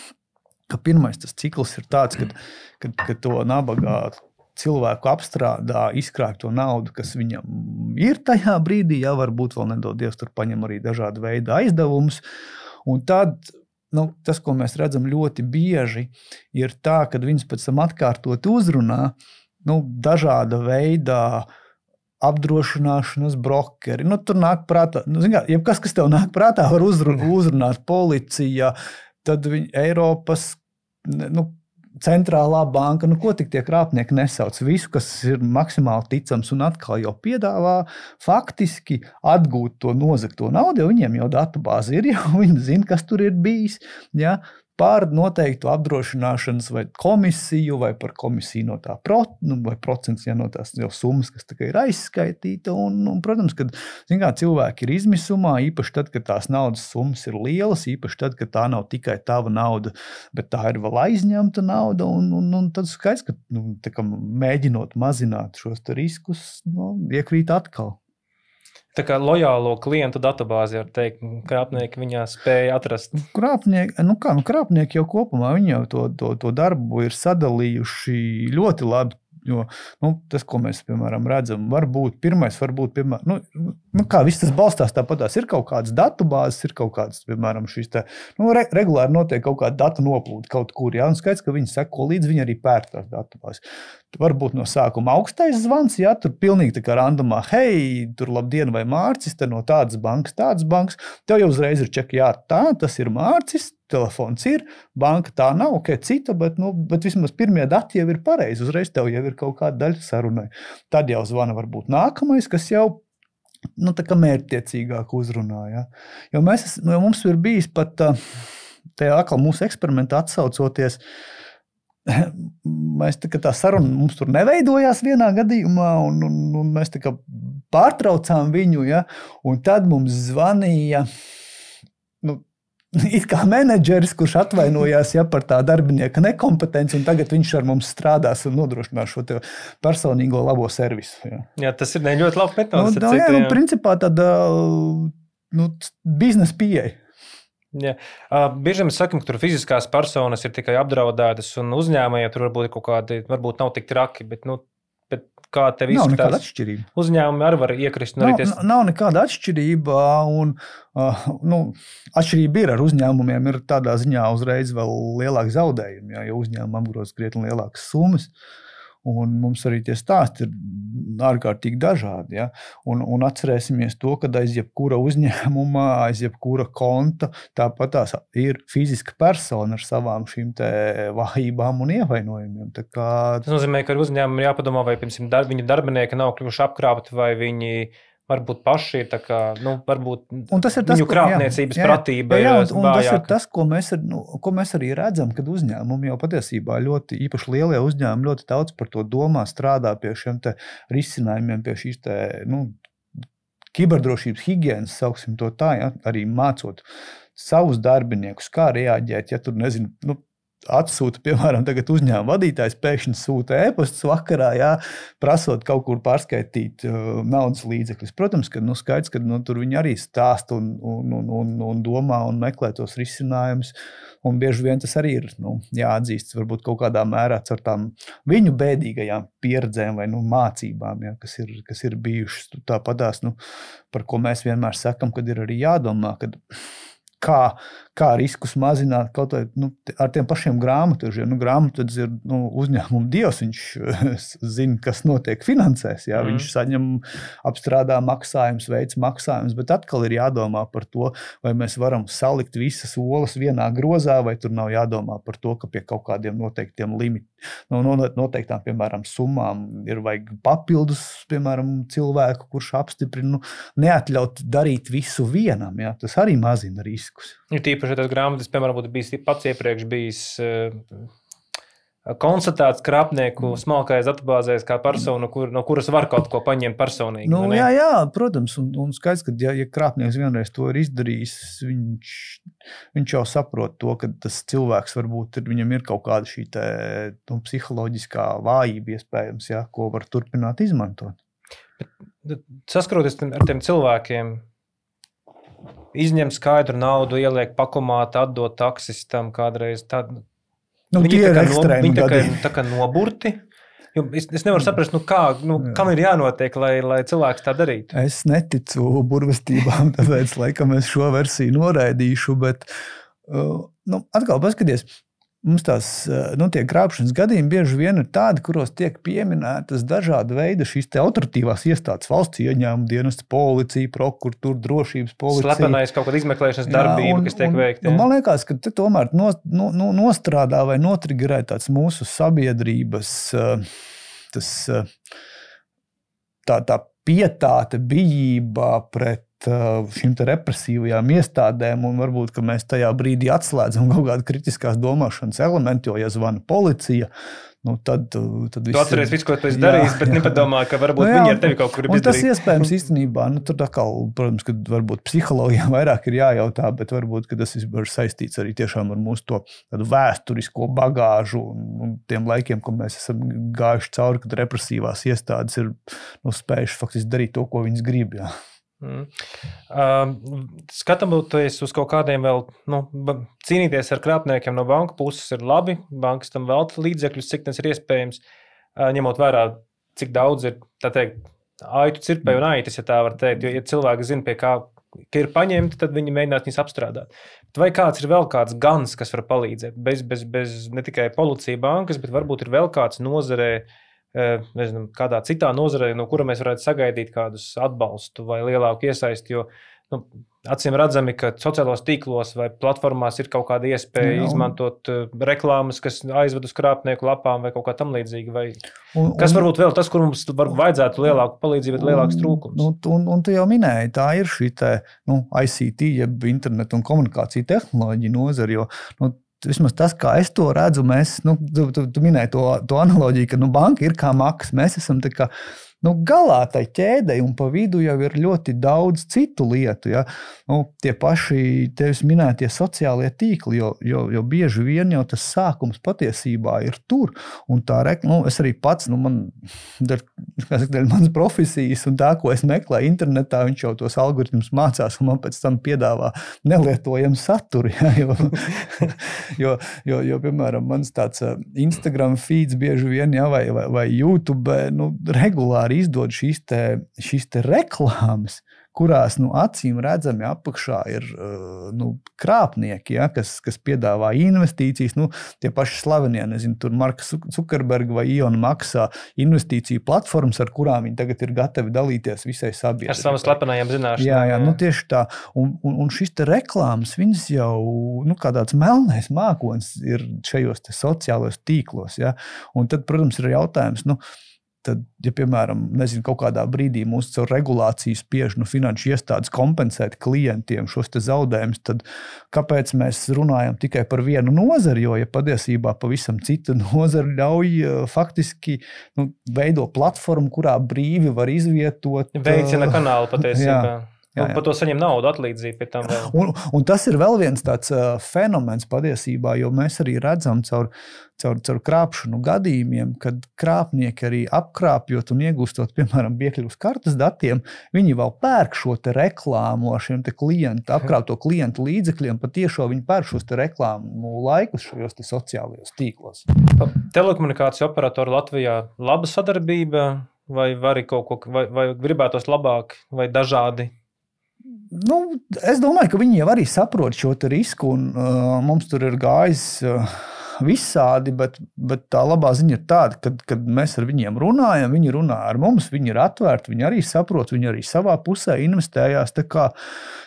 ka pirmais tas cikls ir tāds, kad, kad, kad to nabagā cilvēku apstrādā, izkrāj to naudu, kas viņam ir tajā brīdī, jā, varbūt vēl nedod Dievs, tur paņem arī dažādu veidu aizdevumus, un tad, nu, tas, ko mēs redzam ļoti bieži, ir tā, kad viņas pēc tam atkārtot uzrunā, nu, dažāda veidā apdrošināšanas brokeri. Nu, tur nāk prātā, nu, zin kā, jebkas, kas tev nāk prātā, var uzrunāt policija, tad viņi Eiropas, nu, centrālā banka, nu, ko tik tie krāpnieki nesauc. Visu, kas ir maksimāli ticams un atkal jau piedāvā faktiski atgūt to nozagto naudu, jo viņiem jau datubāze ir, jau viņi zina, kas tur ir bijis, ja, par noteiktu apdrošināšanas vai komisiju, vai par komisiju no tā pro, nu, vai procents, ja no tās jau summas, kas tā kā ir aizskaitīta. Un, un, protams, kad zin kā, cilvēki ir izmisumā, īpaši tad, kad tās naudas summas ir lielas, īpaši tad, kad tā nav tikai tava nauda, bet tā ir vēl aizņemta nauda, un, un, un tad skaidrs, ka nu, tā kā mēģinot mazināt šos riskus, nu, iekrīt atkal. Tā kā lojālo klientu datubāzi, var teikt, krāpnieki viņā spēja atrast. Krāpnieki, nu kā, nu krāpnieki jau kopumā, viņi jau to, to, to darbu ir sadalījuši ļoti labi, jo, nu, tas, ko mēs, piemēram, redzam, varbūt pirmais, varbūt, piemēram, nu, nu kā viss tas balstās tāpatās, ir kaut kādas datubāzes, ir kaut kādas, piemēram, šīs tā, nu, re, regulāri notiek kaut kāda datu noplūde kaut kur, jā, un skaidrs, ka viņi seko līdz, viņi arī pērk tās datubāzes. Varbūt no sākuma augstais zvans, jā, tur pilnīgi tā kā randomā, hei, tur labdien vai Mārcis, te no tādas bankas, tādas bankas, tev jau uzreiz ir čeki, jā, tā, tas ir Mārcis, telefons ir, banka tā nav, ok, cita, bet, nu, bet vismaz pirmie dati jau ir pareizi, uzreiz tev jau ir kaut kāda daļa sarunai. Tad jau zvana varbūt nākamais, kas jau, nu, tā kā mērķtiecīgāk uzrunā, jā. Jo mēs, nu, mums ir bijis pat, tajā atkal mūsu eksperimentā atsaucoties, mēs tā kā tā saruna mums tur neveidojās vienā gadījumā, un, un, un mēs tā kā pārtraucām viņu, ja, un tad mums zvanīja, nu, it kā menedžeris, kurš atvainojās, ja, par tā darbinieka nekompetenci, un tagad viņš ar mums strādās un nodrošinās šo te personīgo labo servisu. Ja. Jā, tas ir ne ļoti labi metodas. Nu, jā, nu, principā tāda, nu, biznesa pieeja. Jā. Uh, bieži mēs sakam, ka tur fiziskās personas ir tikai apdraudētas un uzņēmējiem tur varbūt kaut kādi, varbūt nav tik traki, bet, nu, bet kā tev izskatās? Nav nekāda atšķirība. Uzņēmumi arī var iekrist. Nav, ties... nav nekāda atšķirība, un uh, nu, atšķirība ir ar uzņēmumiem, ir tādā ziņā uzreiz vēl lielāki zaudējumi, jā, jo uzņēmumi apgroz krietni lielākas summas. Un mums arī tie stāsti ir ārkārtīgi dažādi. Ja? Un, un atcerēsimies to, ka aiz jebkura uzņēmuma, aiz jebkura konta tāpat tās ir fiziska persona ar savām šīm te vājībām un ievainojumiem. Tā kā... Tas nozīmē, ka ar uzņēmumu ir jāpadomā, vai piemēram, dar, viņa darbinieki nav kļuvuši apkrāpti, vai viņi varbūt paši ir tā kā, nu, varbūt tas ir tas, viņu krāpniecības jā, jā, pratība jā, jā, ir un, un tas ir tas, ko mēs, ar, nu, ko mēs arī redzam, kad uzņēmumi jau patiesībā ļoti, īpaši lielie uzņēmumi ļoti daudz par to domā, strādā pie šiem te risinājumiem, pie šīs te, nu, kiberdrošības higienas, sauksim to tā, ja, arī mācot savus darbiniekus, kā reaģēt, ja tur, nezinu, nu, atsūta, piemēram, tagad uzņēmuma vadītājs pēkšņi sūta ēpastus vakarā, jā, prasot kaut kur pārskaitīt uh, naudas līdzekļus. Protams, ka nu, skaidrs, ka nu, tur viņi arī stāsta un, un, un, un, un domā un meklē tos risinājumus, un bieži vien tas arī ir nu, jāatzīst, varbūt kaut kādā mērā ar tām viņu bēdīgajām pieredzēm vai nu, mācībām, jā, kas, ir, kas ir bijušas. Tāpatās, nu, par ko mēs vienmēr sakam, kad ir arī jādomā, kad Kā, kā riskus mazināt kaut vai nu, ar tiem pašiem grāmatvežiem. Nu, grāmatvedis ir nu, uzņēmuma dievs, viņš zina, kas notiek finansēs. Jā, mm. Viņš saņem, apstrādā maksājumus, veids maksājumus, bet atkal ir jādomā par to, vai mēs varam salikt visas olas vienā grozā, vai tur nav jādomā par to, ka pie kaut kādiem noteiktiem limitiem, no noteiktām, piemēram, summām ir vajag papildus, piemēram, cilvēku, kurš apstiprina, nu, neatļaut darīt visu vienam. Jā, tas arī mazina risku. Ir tīpaši, ja tas grāmatas, piemēram, būtu bijis pats iepriekš bijis konstatēts krāpnieku smalkais datubāzēs kā persona, kur, no kuras var kaut ko paņemt personīgi. Nu, jā, jā, protams, un, un skaidrs, ka ja, ja krāpnieks vienreiz to ir izdarījis, viņš, viņš jau saprot to, ka tas cilvēks varbūt ir, viņam ir kaut kāda šī te, nu, psiholoģiskā vājība iespējams, jā, ko var turpināt izmantot. Bet, saskaroties ar tiem cilvēkiem, izņem skaidru naudu, ieliek pakomātu, atdot taksistam kādreiz tādu. Nu, Viņi tie ir tā kā, ekstrēmi viņi tā kā, gadījumi. tā kā noburti. Jo es, es nevaru saprast, nu kā, nu, kam ir jānotiek, lai, lai cilvēks tā darītu. Es neticu burvestībām, tāpēc laikam es šo versiju noraidīšu, bet uh, nu, atkal paskaties, mums tās nu, tie krāpšanas gadījumi bieži vien ir tādi, kuros tiek pieminētas dažāda veida šīs te autoritīvās iestādes, valsts ieņēmuma dienesta, policija, prokuratūra, drošības policija. Slepenais kaut kāda izmeklēšanas darbība, jā, un, kas tiek veikta. Un, man liekas, ka te tomēr no, no, no, nostrādā vai notrigerē tāds mūsu sabiedrības tas, tā, tā pietāte, bijība pret šīm te represīvajām iestādēm, un varbūt, ka mēs tajā brīdī atslēdzam kaut kādu kritiskās domāšanas elementu, jo, ja zvana policija, nu tad, tad viss... Tu atceries visu, ko tu esi darījis, bet nepadomā, ka varbūt nu, jā, viņi ar tevi kaut kur ir izdarīt. Un tas iespējams īstenībā, nu tur atkal, protams, ka varbūt psihologijām vairāk ir jājautā, bet varbūt, ka tas ir saistīts arī tiešām ar mūsu to tādu vēsturisko bagāžu un tiem laikiem, ko mēs esam gājuši cauri, kad represīvās iestādes ir nu, spējuši faktiski darīt to, ko viņas grib, jā. Mm. Uh, Skatāmies uz kaut kādiem vēl, nu, cīnīties ar krāpniekiem no banku puses ir labi, bankas tam velta līdzekļus, cik tas ir iespējams, uh, ņemot vērā, cik daudz ir, tā teikt, aitu cirpē un aitas, ja tā var teikt, jo, ja cilvēki zina, pie kā ka ir paņemti, tad viņi mēģinās viņus apstrādāt. Vai kāds ir vēl kāds gans, kas var palīdzēt, bez, bez, bez ne tikai policija, bankas, bet varbūt ir vēl kāds nozarē, nezinu, kādā citā nozarē, no kura mēs varētu sagaidīt kādus atbalstu vai lielāku iesaisti, jo nu, acīm redzami, ka sociālos tīklos vai platformās ir kaut kāda iespēja jā, un... izmantot reklāmas, kas aizved uz krāpnieku lapām vai kaut kā tam līdzīgi. Vai... Un, kas varbūt vēl tas, kur mums var, vajadzētu lielāku palīdzību, bet lielāks trūkums? Un, un, un tu jau minēji, tā ir šī te, nu, I C T, jeb internetu un komunikāciju tehnoloģiju nozara, jo nu, vismaz tas, kā es to redzu, mēs, nu, tu, tu, tu minēji to, to analoģiju, ka nu, banka ir kā maks, mēs esam tā kā nu, galā tai ķēdei un pa vidu jau ir ļoti daudz citu lietu. Ja? Nu, tie paši tevis minētie sociālie tīkli, jo, jo, jo bieži vien jau tas sākums patiesībā ir tur. Un tā, nu, es arī pats, nu, man, dēļ, dēļ manas profesijas un tā, ko es meklēju internetā, viņš jau tos algoritmus mācās un man pēc tam piedāvā nelietojamu saturu. Ja? Jo, jo, jo, jo, piemēram, mans tāds Instagram feeds bieži vien, ja, vai, vai, vai YouTube, nu, regulāri izdod šīs te, šīs te reklāmas, kurās nu, acīm redzami apakšā ir nu, krāpnieki, ja, kas, kas piedāvā investīcijas. Nu, tie paši slavenie, nezinu, tur Marka Zuckerberga vai Elon Muskā investīciju platformas, ar kurām viņi tagad ir gatavi dalīties visai sabiedrībai. Ar savām slepenajām zināšanām. Jā, jā, nu tieši tā. Un, un, un šis te reklāmas, viņas jau nu, kā tāds melnais mākonis ir šajos te sociālos tīklos. Ja. Un tad, protams, ir jautājums, nu, tad, ja, piemēram, nezinu, kaut kādā brīdī mūs caur regulāciju spiež nu, finanšu iestādes kompensēt klientiem šos te zaudējumus, tad kāpēc mēs runājam tikai par vienu nozari, jo, ja patiesībā pavisam cita nozara ļauj faktiski nu, veido platformu, kurā brīvi var izvietot... Veicina kanālu patiesībā. Jā. Jā, jā. Par to saņem naudu atlīdzību pie tam vēl. Un, un tas ir vēl viens tāds uh, fenomens patiesībā, jo mēs arī redzam caur, caur, caur krāpšanu gadījumiem, kad krāpnieki arī apkrāpjot un iegūstot, piemēram, piekļuvas kartes datiem, viņi vēl pērk šo te reklāmu ar šiem te klientu, apkrāpto klientu līdzekļiem, patiešo viņi pērk šos te reklāmu laikus šajos te sociālajos tīklos. Telekomunikāciju operatoru Latvijā laba sadarbība vai var kaut ko, vai, vai gribētos labāk vai dažādi? Nu, es domāju, ka viņi jau arī saprot šo te risku, un uh, mums tur ir gājis uh, visādi, bet, bet tā labā ziņa ir tāda, kad, kad mēs ar viņiem runājam, viņi runā ar mums, viņi ir atvērti, viņi arī saprot, viņi arī savā pusē investējās. Tā kā,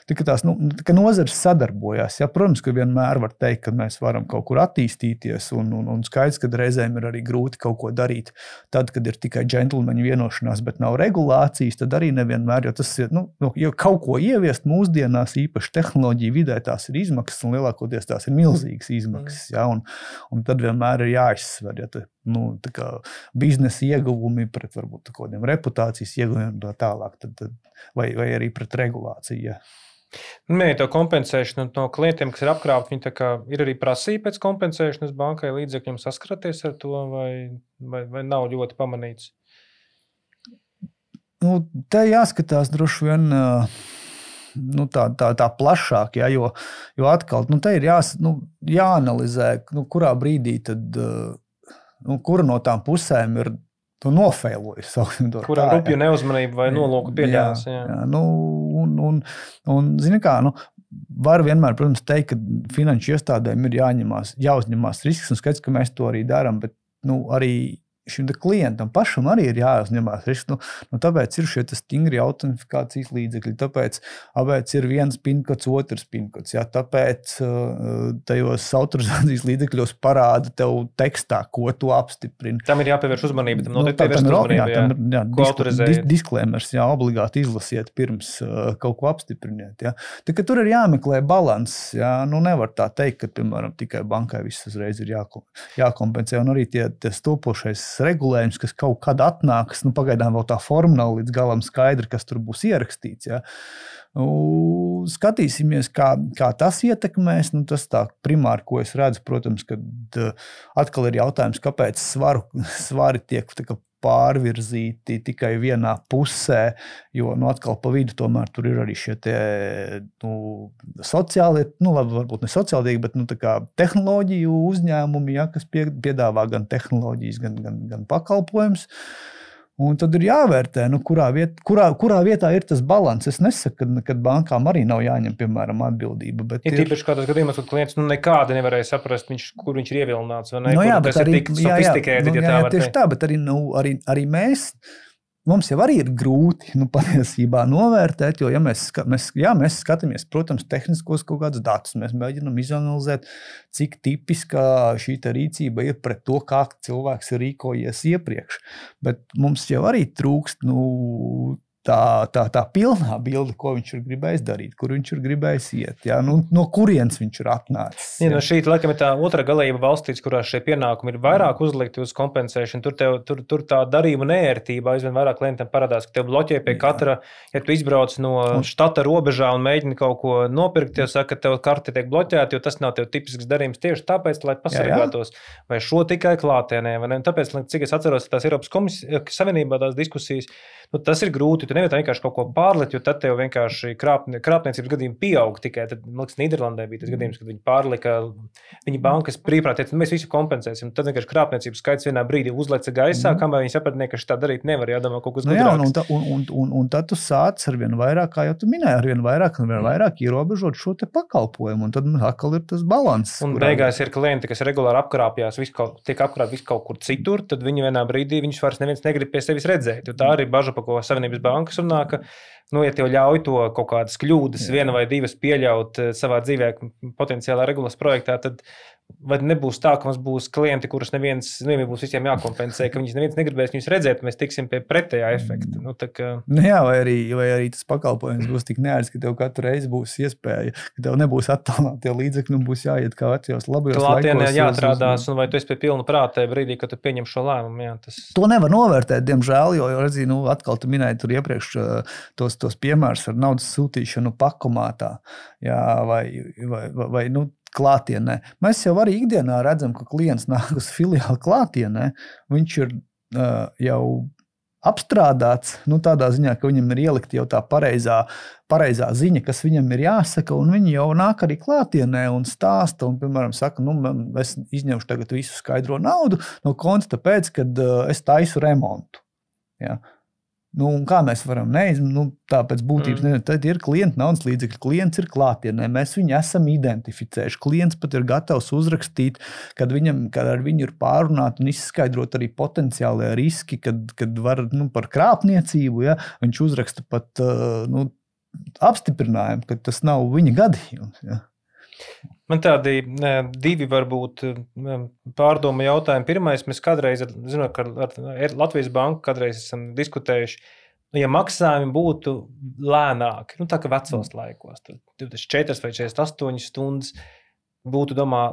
tā kā tās, nu, tā kā nozares sadarbojās. Ja? Protams, ka vienmēr var teikt, ka mēs varam kaut kur attīstīties, un, un, un skaidrs, ka reizēm ir arī grūti kaut ko darīt. Tad, kad ir tikai džentlmeņu vienošanās, bet nav regulācijas, tad arī nevienmēr, jo tas ir, nu, jo kaut ko ieviest mūsdienās, īpaši tehnoloģiju vidē, tās ir izmaksas, un lielākoties tās ir milzīgas izmaksas. Ja? Un, un tad vienmēr ir jāizsver, ja tā, nu, tā kā biznesa ieguvumi pret varbūt kādiem reputācijas ieguvumiem tā tālāk, tad, tad, vai, vai arī pret regulāciju. Ja. Mēģināt to kompensēšanu no klientiem, kas ir apkrāpti, viņi tā kā ir arī prasīja pēc kompensēšanas bankai līdzekļiem saskaraties ar to, vai, vai, vai nav ļoti pamanīts? Nu, te jāskatās droši vien nu, tā, tā, tā plašāk, ja, jo, jo atkal nu, te ir jās, nu, jāanalizē, nu, kurā brīdī tad Nu, kura no tām pusēm ir nu, nofeilojusi. Kurā rupja neuzmanība vai nolūka pieļās. Jā, jā. Jā, nu, un, un, un, zini kā, nu, var vienmēr, protams, teikt, ka finanšu iestādēm ir jāņemās, jāuzņemās risks, un skaidrs, ka mēs to arī darām, bet nu, arī šim klientam pašam arī ir jāuzņemās risks. Nu, nu, tāpēc ir šie stingri autentifikācijas līdzekļi, tāpēc, tāpēc ir viens pinkods, otrs pinkods. Jā, tāpēc tajos autorizācijas līdzekļos parāda tev tekstā, ko tu apstiprini. Tam ir jāpievērš uzmanība. Tam noteikti nu, pievērš uzmanība, jā. Tam ir, jā, ko autorizējiet. Dis, disklēmers, jā, obligāti izlasiet pirms uh, kaut ko apstipriniet. Jā. Tā, ka tur ir jāmeklē balans. Jā. Nu, nevar tā teikt, ka, piemēram, tikai bankai viss uzreiz ir jākom, jākompensē. Un arī tie, tie stopošais regulējums, kas kaut kad atnāks, nu, pagaidām vēl tā forma nav līdz galam skaidra, kas tur būs ierakstīts. Ja. Nu, skatīsimies, kā, kā tas ietekmēs. Nu, tas tā primāri, ko es redzu, protams, kad atkal ir jautājums, kāpēc svaru, svari tiek tā kā pārvirzīti tikai vienā pusē, jo nu, atkal pa vidu tomēr tur ir arī šie tie, nu, sociālie, nu, labi, varbūt ne sociālīgi, bet nu, tā kā tehnoloģiju uzņēmumi, ja, kas pie, piedāvā gan tehnoloģijas, gan, gan, gan pakalpojums. Un tad ir jāvērtē, nu, kurā, viet, kurā, kurā vietā ir tas balans. Es nesaku, ka, ka bankām arī nav jāņem, piemēram, atbildība. Bet ir tīpaši kādos gadījumos, kad klients nu, nekādi nevarēja saprast, viņš, kur viņš ir ievilināts. Vai ne, no jā, kur, bet arī, ir tik sofistikēti, nu, ja jā, tā jā, var tieši teikt. tā, bet arī, nu, arī, arī mēs, mums jau arī ir grūti, nu, patiesībā novērtēt, jo, ja mēs, mēs, jā, mēs skatāmies, protams, tehniskos kaut kādus datus, mēs mēģinām izanalizēt, cik tipiskā šī rīcība ir pret to, kā cilvēks ir rīkojies iepriekš. Bet mums jau arī trūkst, nu, tā, tā, tā pilnā bilde, ko viņš ir gribējis darīt, kur viņš ir gribējis iet, ja? Nu, no kurienes viņš ir atnācis. Ja, no šī, laikam, ir tā otra galība valstīs, kurās šie pienākumi ir vairāk uzlikti uz kompensēšanu, tur, tev, tur, tur tā darījuma neērtība aizvien vairāk klientam parādās, ka tev bloķē pie katra, ja tu izbrauc no štata robežā un mēģini kaut ko nopirkt, jau saka, ka tev karte tiek bloķēta, jo tas nav tev tipisks darījums tieši tāpēc, lai pasargātos, jā, jā. Vai šo tikai klātienē, vai ne? Tāpēc, cik es atceros, tās Eiropas komisijas Savienībā tās diskusijas, nu, tas ir grūti. Tu nevari vienkārši kaut ko pārlikt, jo tad tev vienkārši krāpnie, krāpniecības gadījumi pieaug tikai. Tad, man liekas, Nīderlandē bija tas gadījums, kad viņi pārlika, viņa bankas brīvprāt teica, mēs visu kompensēsim. Tad vienkārši krāpniecības skaits vienā brīdī uzleca gaisā, mm. kamēr viņi sapratīja, ka tā darīt nevar, jādomā kaut kas nu, gudrāks. Jā, un, un, un, un, un tad tu sāc ar vien vairāk, kā jau tu minēji, ar vien vairāk un vien vairāk ierobežot šo te pakalpojumu, un tad atkal ir tas balans. Un beigās ir klienti, kas regulāri apkrāpjās, kaut, tiek apkrāpti visu kaut kur citur, tad viņi vienā brīdī viņus vairs neviens negrib pie sevis redzēt, jo tā arī baža, ko Savienības bankas runā, ka, nu, ja tev ļauj to kaut kādas kļūdas, jā. Viena vai divas pieļaut savā dzīvē potenciālā regulas projektā, tad vai nebūs tā, ka mums būs klienti, kurus neviens, nevienam būs visiem jākompensē, ka viņus neviens negribēs viņus redzēt, mēs tiksim pie pretējā efekta. Nu, tā kā... nu, jā, vai arī, vai arī tas pakalpojums būs tik neērts, ka tev katru reizi būs iespēja, ka tev nebūs attālinātie līdzekļi un būs jāiet kā vecajos labajos laikos. Klātienē jāatrādās, un vai tu esi pie pilna prāta brīdī, kad tu pieņem šo lēmumu. Jā, tas... To nevar novērtēt, diemžēl, jo, redzi, nu, atkal tu minēji tur iepriekš tos, tos piemērus ar naudas sūtīšanu pakomātā, jā, vai, vai, vai, vai nu, klātienē. Mēs jau arī ikdienā redzam, ka klients nāk uz filiāli klātienē, viņš ir uh, jau apstrādāts, nu, tādā ziņā, ka viņam ir ielikt jau tā pareizā, pareizā ziņa, kas viņam ir jāsaka, un viņi jau nāk arī klātienē un stāsta, un, piemēram, saka, nu, es izņemšu tagad visu skaidro naudu no konta, tāpēc, kad uh, es taisu remontu. Ja. Nu, kā mēs varam neizm, nu, tā pēc būtības, mm. ne, tad ir klienta naudas līdzekļi, klients ir klātienē, mēs viņu esam identificējuši, klients pat ir gatavs uzrakstīt, kad, viņam, kad ar viņu ir pārunāt un izskaidrot arī potenciālie riski, kad, kad var, nu, par krāpniecību, ja, viņš uzraksta pat, nu, apstiprinājumu, ka tas nav viņa gadījums. Ja. Man tādi divi varbūt pārdomu jautājumi. Pirmais, mēs kādreiz, zinot, ka ar Latvijas banku kādreiz esam diskutējuši, ja maksājumi būtu lēnāki, nu tā kā vecos laikos, divdesmit četras vai četrdesmit astoņas stundas, būtu, domā,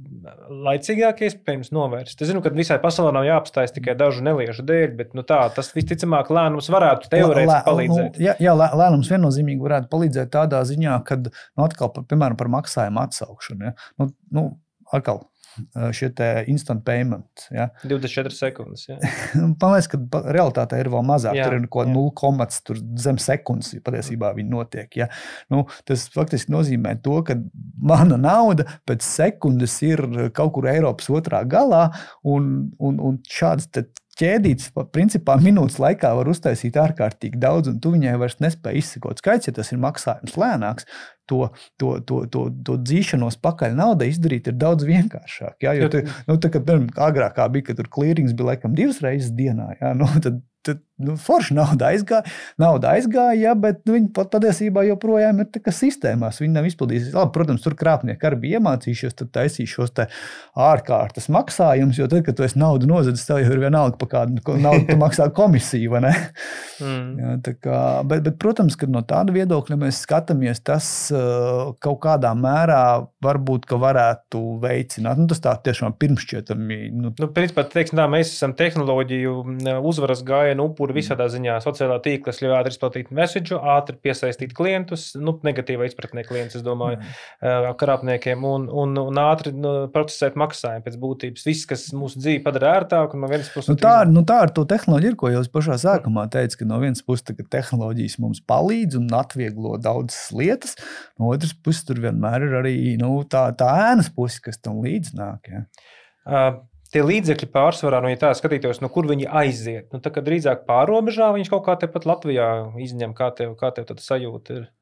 laicīgāk iespējams novērst. Es zinu, ka visai pasaulē nav jāapstājas tikai dažu neliešu dēļ, bet nu tā, tas visticamāk lēnums varētu teorētiski palīdzēt. Nu, jā, jā, lēnums viennozīmīgi varētu palīdzēt tādā ziņā, kad, nu, atkal, par, piemēram, par maksājumu atsaukšanu. Ja. Nu, nu, atkal, šie te instant payment. Ja. divdesmit četras sekundes. Jā. Man liekas, ka realitātē ir vēl mazāk. Jā, tur ir ko nulle komats zem sekundes, patiesībā viņi notiek. Ja. Nu, tas faktiski nozīmē to, ka mana nauda pēc sekundes ir kaut kur Eiropas otrā galā, un, un, un šāds te ķēdītis, principā minūtes laikā var uztaisīt ārkārtīgi daudz, un tu viņai vairs nespēj izsekot skaits, ja tas ir maksājums lēnāks. To, to, to, to, to dzīšanos pakaļ naudai izdarīt ir daudz vienkāršāk. Ja? Jo, te, nu, tā, kad, agrāk bija, kad tur klīrings bija laikam divas reizes dienā, ja? Nu, tad, tad nu, forši nauda aizgāja, nauda aizgāja, ja? Bet nu, viņi pat patiesībā joprojām ir tā kā sistēmās. Viņi nav izpildījusi. Labi, protams, tur krāpnieki arī bija iemācījušies, tad taisīšos te ārkārtas maksājumus, jo tad, kad tu esi naudu nozadzis, tev jau ir vienalga, pa kādu naudu tu maksā komisiju, vai ne? Mm. Ja, tā kā, bet, bet, protams, kad no tāda viedokļa mēs skatāmies, tas kaut kādā mērā varbūt, ka varētu veicināt. Nu, tas tā tiešām pirmšķietami. Nu, nu, principā, teiksim tā, mēs esam tehnoloģiju uzvaras gājienu upuri visādā ziņā. Sociālā tīklas ļauj ātri izplatīt message, ātri piesaistīt klientus, nu, negatīvā izpratnē klientus, es domāju, mm. krāpniekiem, un, un, un ātri nu, procesēt maksājumu pēc būtības. Viss, kas mūsu dzīvi padara ērtāku, no vienas puses. Nu, tā, nu, tā ar to tehnoloģiju ir, ko jau pašā sākumā teica, ka no vienas puses tehnoloģijas mums palīdz un atvieglo daudzas lietas. No otras puses, tur vienmēr ir arī nu, tā, tā ēnas puse, kas tam līdz nāk. Ja. Uh, tie līdzekļi pārsvarā, nu, ja tā skatītos, no kur viņi aiziet, nu, tā kā drīzāk pārrobežā, viņš kaut kā tepat Latvijā izņem, kā tev, kā tev tad sajūta ir?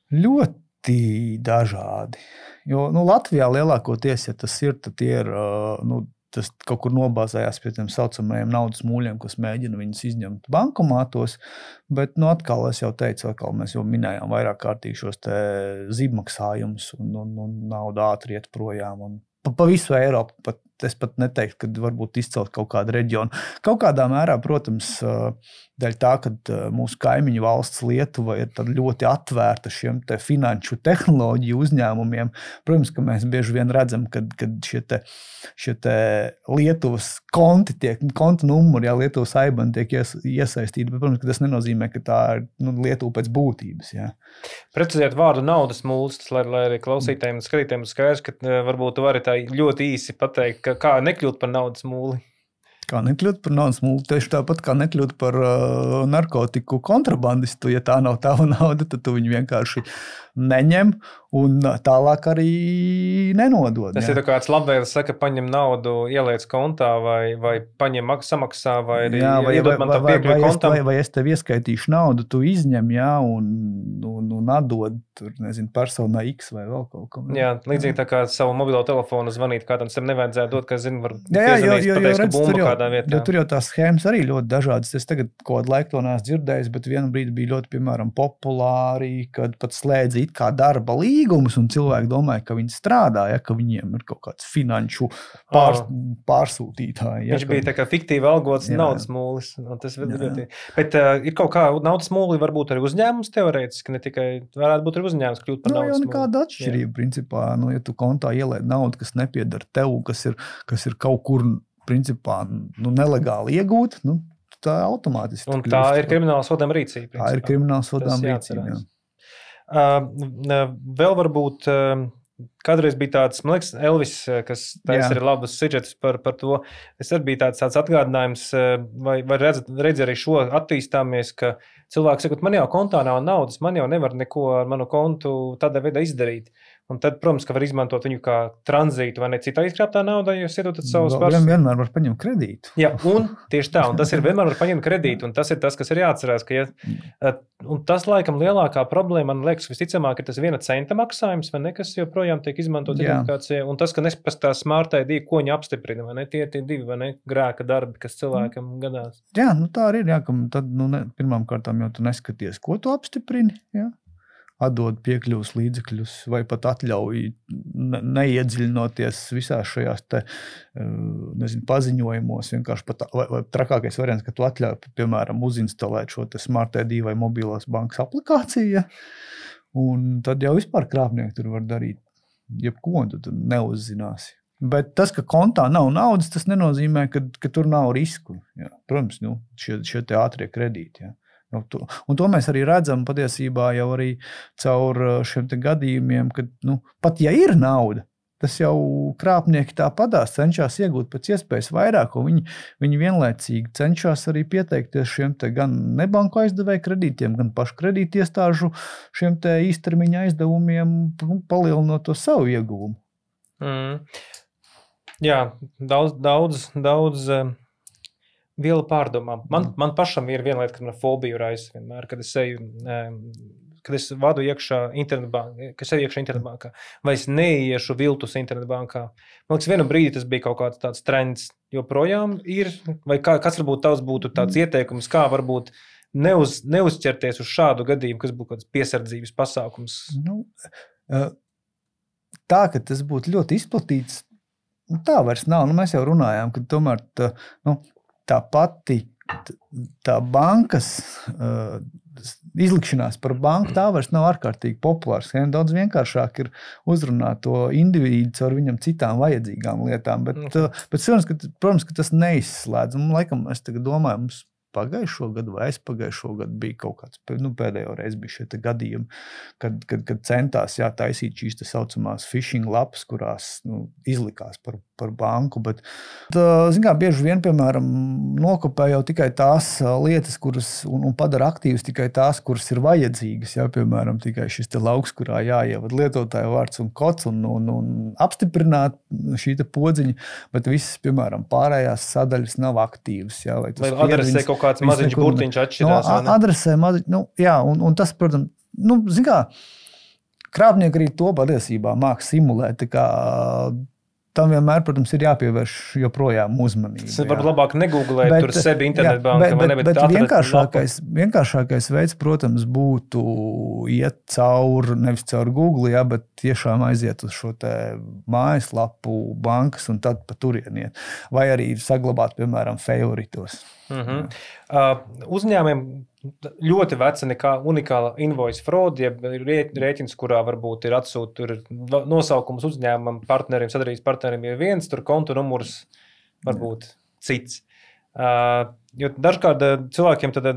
Ļoti dažādi. Jo nu, Latvijā lielākoties, ja tas ir, tad tie ir, nu, tas kaut kur nobāzējās pie tiem saucamajiem naudas mūļiem, kas mēģina viņus izņemt bankomātos, bet, nu, atkal es jau teicu, atkal mēs jau minējām vairāk kārtīgi šos te zibmaksājumus un, un, un nauda ātri iet projām un pa, pa visu Eiropu, pat, es pat neteiktu, ka varbūt izcelt kaut kādu reģionu. Kaut kādā mērā, protams, dēļ tā, ka mūsu kaimiņu valsts Lietuva ir ļoti atvērta šiem te finanšu tehnoloģiju uzņēmumiem. Protams, ka mēs bieži vien redzam, kad, kad šie, te, šie te Lietuvas konti tiek, konta numuri, jā, Lietuvas aibani tiek ies, iesaistīti, bet, protams, ka tas nenozīmē, ka tā ir nu, Lietuva pēc būtības. Jā. Precizēt vārdu naudas mūls, lai, lai arī klausītājiem un skatītājiem skaidrs, ka varbūt tu vari tā ļoti īsi pateikt, ka kā nekļūt par naudas mūli? Kā nekļūt par naudas mūli? Tieši tāpat kā nekļūt par uh, narkotiku kontrabandistu. Ja tā nav tava nauda, tad tu viņu vienkārši neņem un tālāk arī nenodod. Tas jā. Ir tā kāds labvēlis saka, paņem naudu, ieliec kontā vai, vai paņem samaksā vai, jā, vai iedod man tā piekļuvi kontam. Vai, vai es tev ieskaitīšu naudu, tu izņem, jā, un, un, un atdod, tur, nezinu, personai X vai vēl kaut kam. Jā, līdzīgi tā kā savu mobilo telefonu zvanīt, kādam tam nevajadzētu dot, ka zinu, var jā, jā, jo, jo, pateiks, jo, redz, ka bumba jau, kādā vietā. Jo tur jau tās schēmas arī ļoti dažādas. Es tagad kaut kādu laiku to neesmu dzirdējis, bet vienu brīdi bija ļoti, piemēram, populāri, kad pat slēdz it kā darba līgumus, un cilvēki domāja, ka viņi strādā, ja, ka viņiem ir kaut kāds finanšu pār, pārsūtītāji. Ja, Viņš bija tā kā fiktīvi algots jā. Naudas mūlis. Tas ļoti... Bet uh, ir kaut kā naudas mūli varbūt arī uzņēmums teorētiski, ne tikai varētu būt arī uzņēmums kļūt par no, naudas mūli. Nav jau nekāda atšķirība, jā. Principā. Nu, ja tu kontā ieliec naudu, kas nepiedara tev, kas ir, kas ir kaut kur, principā, nu, nelegāli iegūt, nu, tā automātiski. Un tā kļūst, ir krimināla sodāma rīcība. Principā. Tā ir krimināla sodāma rīcība, jā. Uh, vēl varbūt uh, kādreiz bija tāds, man liekas, Elvis, kas taisa arī labus sižetus par, par to. Es arī bija tāds, tāds atgādinājums, vai, vai redz, redz arī šo attīstāmies, ka cilvēki saka, man jau kontā nav naudas, man jau nevar neko ar manu kontu tādā veidā izdarīt. Un tad, protams, ka var izmantot viņu kā tranzītu vai ne citā izkrāptā naudā, jo jūs iedotat savus pārstāvus. Vienmēr var paņemt kredītu. Jā, un tieši tā, un tas ir vienmēr var paņemt kredītu, un tas ir tas, kas ir jāatcerās, ka, ja, un tas laikam lielākā problēma, man liekas, visticamāk, ir tas viena centa maksājums, vai ne, kas joprojām tiek izmantot identifikācijā, un tas, ka nespastās smart I D, ko viņi apstiprina, vai ne, tie ir tie divi, vai ne, grēka darbi, kas cilvēkam gadās. Jā, nu tā arī ir, jā, ka tad, nu, ne, pirmām kārtām jau tu neskaties, ko tu apstiprini, jā. atdod piekļuvas līdzekļus vai pat atļauj neiedziļinoties visās šajās te, nezinu, paziņojumos, vienkārši pat, vai, vai trakākais variants, ka tu atļauj, piemēram, uzinstalēt šo te Smart I D vai mobilās bankas aplikāciju, un tad jau vispār krāpnieki tur var darīt jebko, un tu neuzzināsi. Bet tas, ka kontā nav naudas, tas nenozīmē, ka, ka tur nav risku. Jā. Protams, nu, šie, šie te ātrie kredīti. Jā. Nu, to, un to mēs arī redzam patiesībā jau arī caur šiem te gadījumiem, kad nu, pat ja ir nauda, tas jau krāpnieki tā padās, cenšas iegūt pēc iespējas vairāk, un viņi, viņi vienlaicīgi cenšas arī pieteikties šiem te gan nebanku aizdevēju kredītiem, gan pašu kredītiestāžu šiem te īstermiņa aizdevumiem, palielinot to savu ieguvumu. Mm. Jā, daudz, daudz, daudz um, vielu pārdomām. Man, man pašam ir viena lieta, kad man fobiju raisa vienmēr, kad es eju, um, kad es vadu iekšā internetbankā, kad es eju iekšā internetbankā, vai es neiešu viltus internetbankā. Man liekas, vienu brīdi tas bija kaut kāds tāds trends, joprojām ir, vai kā, kas varbūt tavs būtu tāds ieteikums, kā varbūt neuz, neuzķerties uz šādu gadījumu, kas būtu kāds piesardzības pasākums? Nu, tā, ka tas būtu ļoti izplatīts, tā vairs nav. Nu, mēs jau runājām, ka tomēr tā, nu, tā pati tā bankas uh, izlikšanās par banku, tā vairs nav ārkārtīgi populārs. Ja? Daudz vienkāršāk ir uzrunāt to individu caur viņam citām vajadzīgām lietām. Bet, uh, bet protams, ka, protams, ka tas neizslēdz. Un, laikam, es tagad domāju, mums pagājušo gadu vai aizpagājušo gadu bija kaut kāds, nu, pēdējo reizi bija šie gadījumi, kad, kad, kad centās jā, taisīt šīs tā saucamās phishing lapas, kurās nu, izlikās par, par banku, bet tā, zin kā, bieži vien, piemēram, nokopē jau tikai tās lietas, kuras un, un padara aktīvas tikai tās, kuras ir vajadzīgas, jā, piemēram, tikai šis te lauks, kurā jāievad lietotāja vārds un kods un, un, un apstiprināt šī te podziņa, bet visas, piemēram, pārējās sadaļas nav aktīvas, jā, vai tas adresē kaut kāds maziņš burtiņš atšķirās. No, adresē maziņš, nu, jā, un, un tas, protams, nu, zin kā, krāpnieki arī to patiesībā māk simulēt, tā kā tam vienmēr, protams, ir jāpievērš joprojām uzmanību. Tas var labāk negooglēt bet, tur sevi internetbankā. Bet, bet, bet, bet vienkāršākais, vienkāršākais veids, protams, būtu iet caur, nevis caur Google, jā, bet tiešām aiziet uz šo te mājaslapu bankas un tad pa turieniet. Vai arī saglabāt, piemēram, favoritos. Mm-hmm. Uh, uzņēmiem ļoti veca nekā unikāla invoice fraud, ja rēķins, kurā varbūt ir atsūt tur nosaukums uzņēmumam, partneriem, sadarbības partneriem ir viens, tur kontu numurs varbūt cits. Uh, jo dažkārt cilvēkiem tad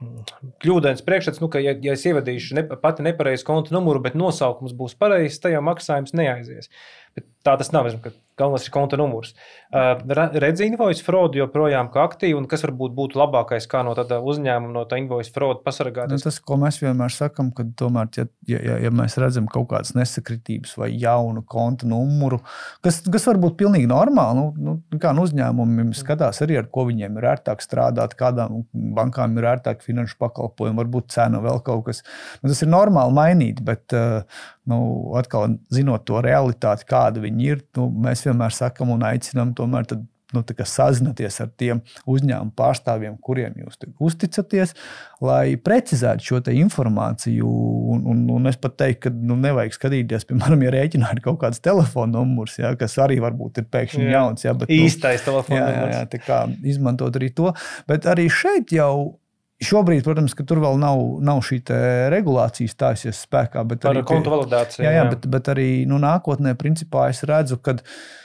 kļūdains priekšstats, nu, ka ja, ja es ievadīšu ne, pati nepareizu kontu numuru, bet nosaukums būs pareizs, tajā maksājums neaizies. Bet tā tas nav, ka galvenais ir konta numurs. Uh, redzi invoice fraud joprojām kā aktīvi, un kas varbūt būtu labākais, kā no tāda uzņēmuma, no tā invoice fraud pasargāties? Nu, tas, ko mēs vienmēr sakam, ka tomēr, ja, ja, ja mēs redzam kaut kādas nesakritības vai jaunu konta numuru, kas, kas var būt pilnīgi normāli, nu, nu, kā nu uzņēmumi skatās arī, ar ko viņiem ir ērtāk strādāt, kādām bankām ir ērtāk finanšu pakalpojumi, varbūt cena vēl kaut kas. Nu, tas ir normāli mainīt, bet nu, atkal zinot to realitāti, kāda viņi ir, nu, mēs vienmēr sakam un aicinam tomēr tad, nu, tā kā sazināties ar tiem uzņēmumu pārstāvjiem, kuriem jūs uzticaties, lai precizētu šo te informāciju. Un, un, un es pat teiktu, ka nu, nevajag skatīties, piemēram, ja rēķinā ir kaut kāds telefona numurs, jā, kas arī varbūt ir pēkšņi jā. Jauns. Jā, bet, īstais nu, telefona jā, jā, jā, tā kā izmantot arī to. Bet arī šeit jau šobrīd, protams, ka tur vēl nav, nav šī regulācija stājusies spēkā. Bet par arī, kontu validāciju. Jā, jā, bet, bet arī nu, nākotnē, principā, es redzu, ka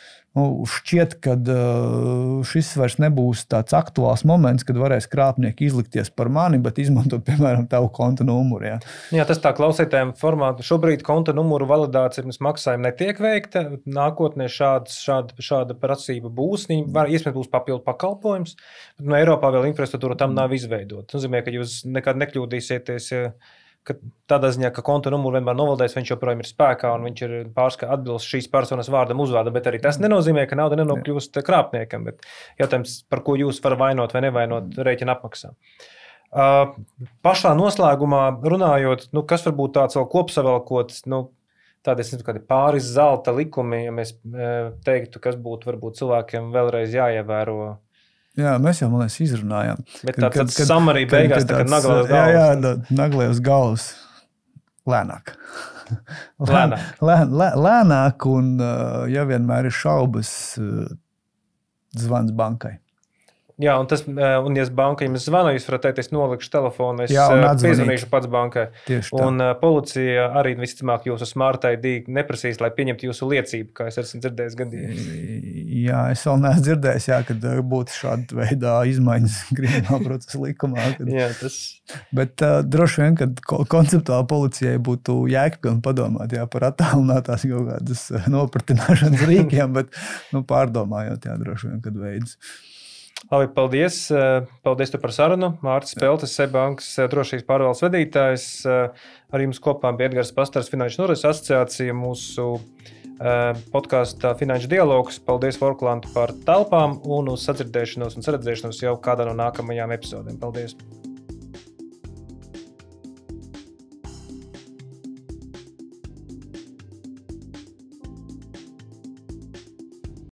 nu, šķiet, ka uh, šis vairs nebūs tāds aktuāls moments, kad varēs krāpnieki izlikties par mani, bet izmantot, piemēram, tavu konta numuru. Jā, jā tas tā klausītājiem formātu. Šobrīd konta numuru validācija maksājuma netiek veikta. Nākotnē šāds, šāda, šāda prasība būs. Viņi var, iespējams, būs papildu pakalpojums. Bet no Eiropā vēl infrastruktūra tam nav izveidota. Tas nozīmē, ka jūs nekad nekļūdīsieties, ja ka tādā ziņā, ka konta numuru vienmēr novaldēs, viņš joprojām ir spēkā un viņš ir pārskā atbilst šīs personas vārdam uzvārdam, bet arī tas nenozīmē, ka nauda nenokļūst krāpniekam, bet jautājums, par ko jūs var vainot vai nevainot rēķina apmaksā. Uh, pašā noslēgumā runājot, nu, kas varbūt tāds vēl kopsavelkots, nu, tādi, es nezinu, kādi pāris zelta likumi, ja mēs teiktu, kas būtu varbūt cilvēkiem vēlreiz jāievēro. Jā, mēs jau, man liekas, izrunājām. Bet tāds samarī beigās, tā kā naglē uz galvas. Jā, jā, naglē uz galvas. lēnāk. Lēnāk. Lēn, lē, lēnāk un, ja vienmēr ir šaubas, zvans bankai. Jā, un, tas, un ja banka jums zvana, jūs varat teikt, es nolikšu telefonu, es Jā, piezvanīšu pats bankai. Tieši tā. Un uh, policija arī visticamāk jūsu Smart I D neprasīs, lai pieņemtu jūsu liecību, kā es esmu dzirdējis gadījumos. Jā, es vēl neesmu dzirdējis, jā, kad būtu šāda veidā izmaiņas krimināla procesa likumā. Kad... Jā, tas... Bet uh, droši vien, kad konceptuāli policijai būtu jēgpilni padomāt jā, par attālinātās kaut kādas nopratināšanas rīkiem, bet nu, pārdomājot, jā, droši vien, kad veids. Labi, paldies. Paldies par sarunu. Mārtis Peltes, Seibankas drošības pārvaldes vadītājs. Ar jums kopā bija Edgars Pastars, Finanšu norises asociācija, mūsu podkāstā Finanšu dialogs. Paldies, Forklanda, par telpām un uz sadzirdēšanos un saredzēšanos jau kādā no nākamajām epizodēm. Paldies!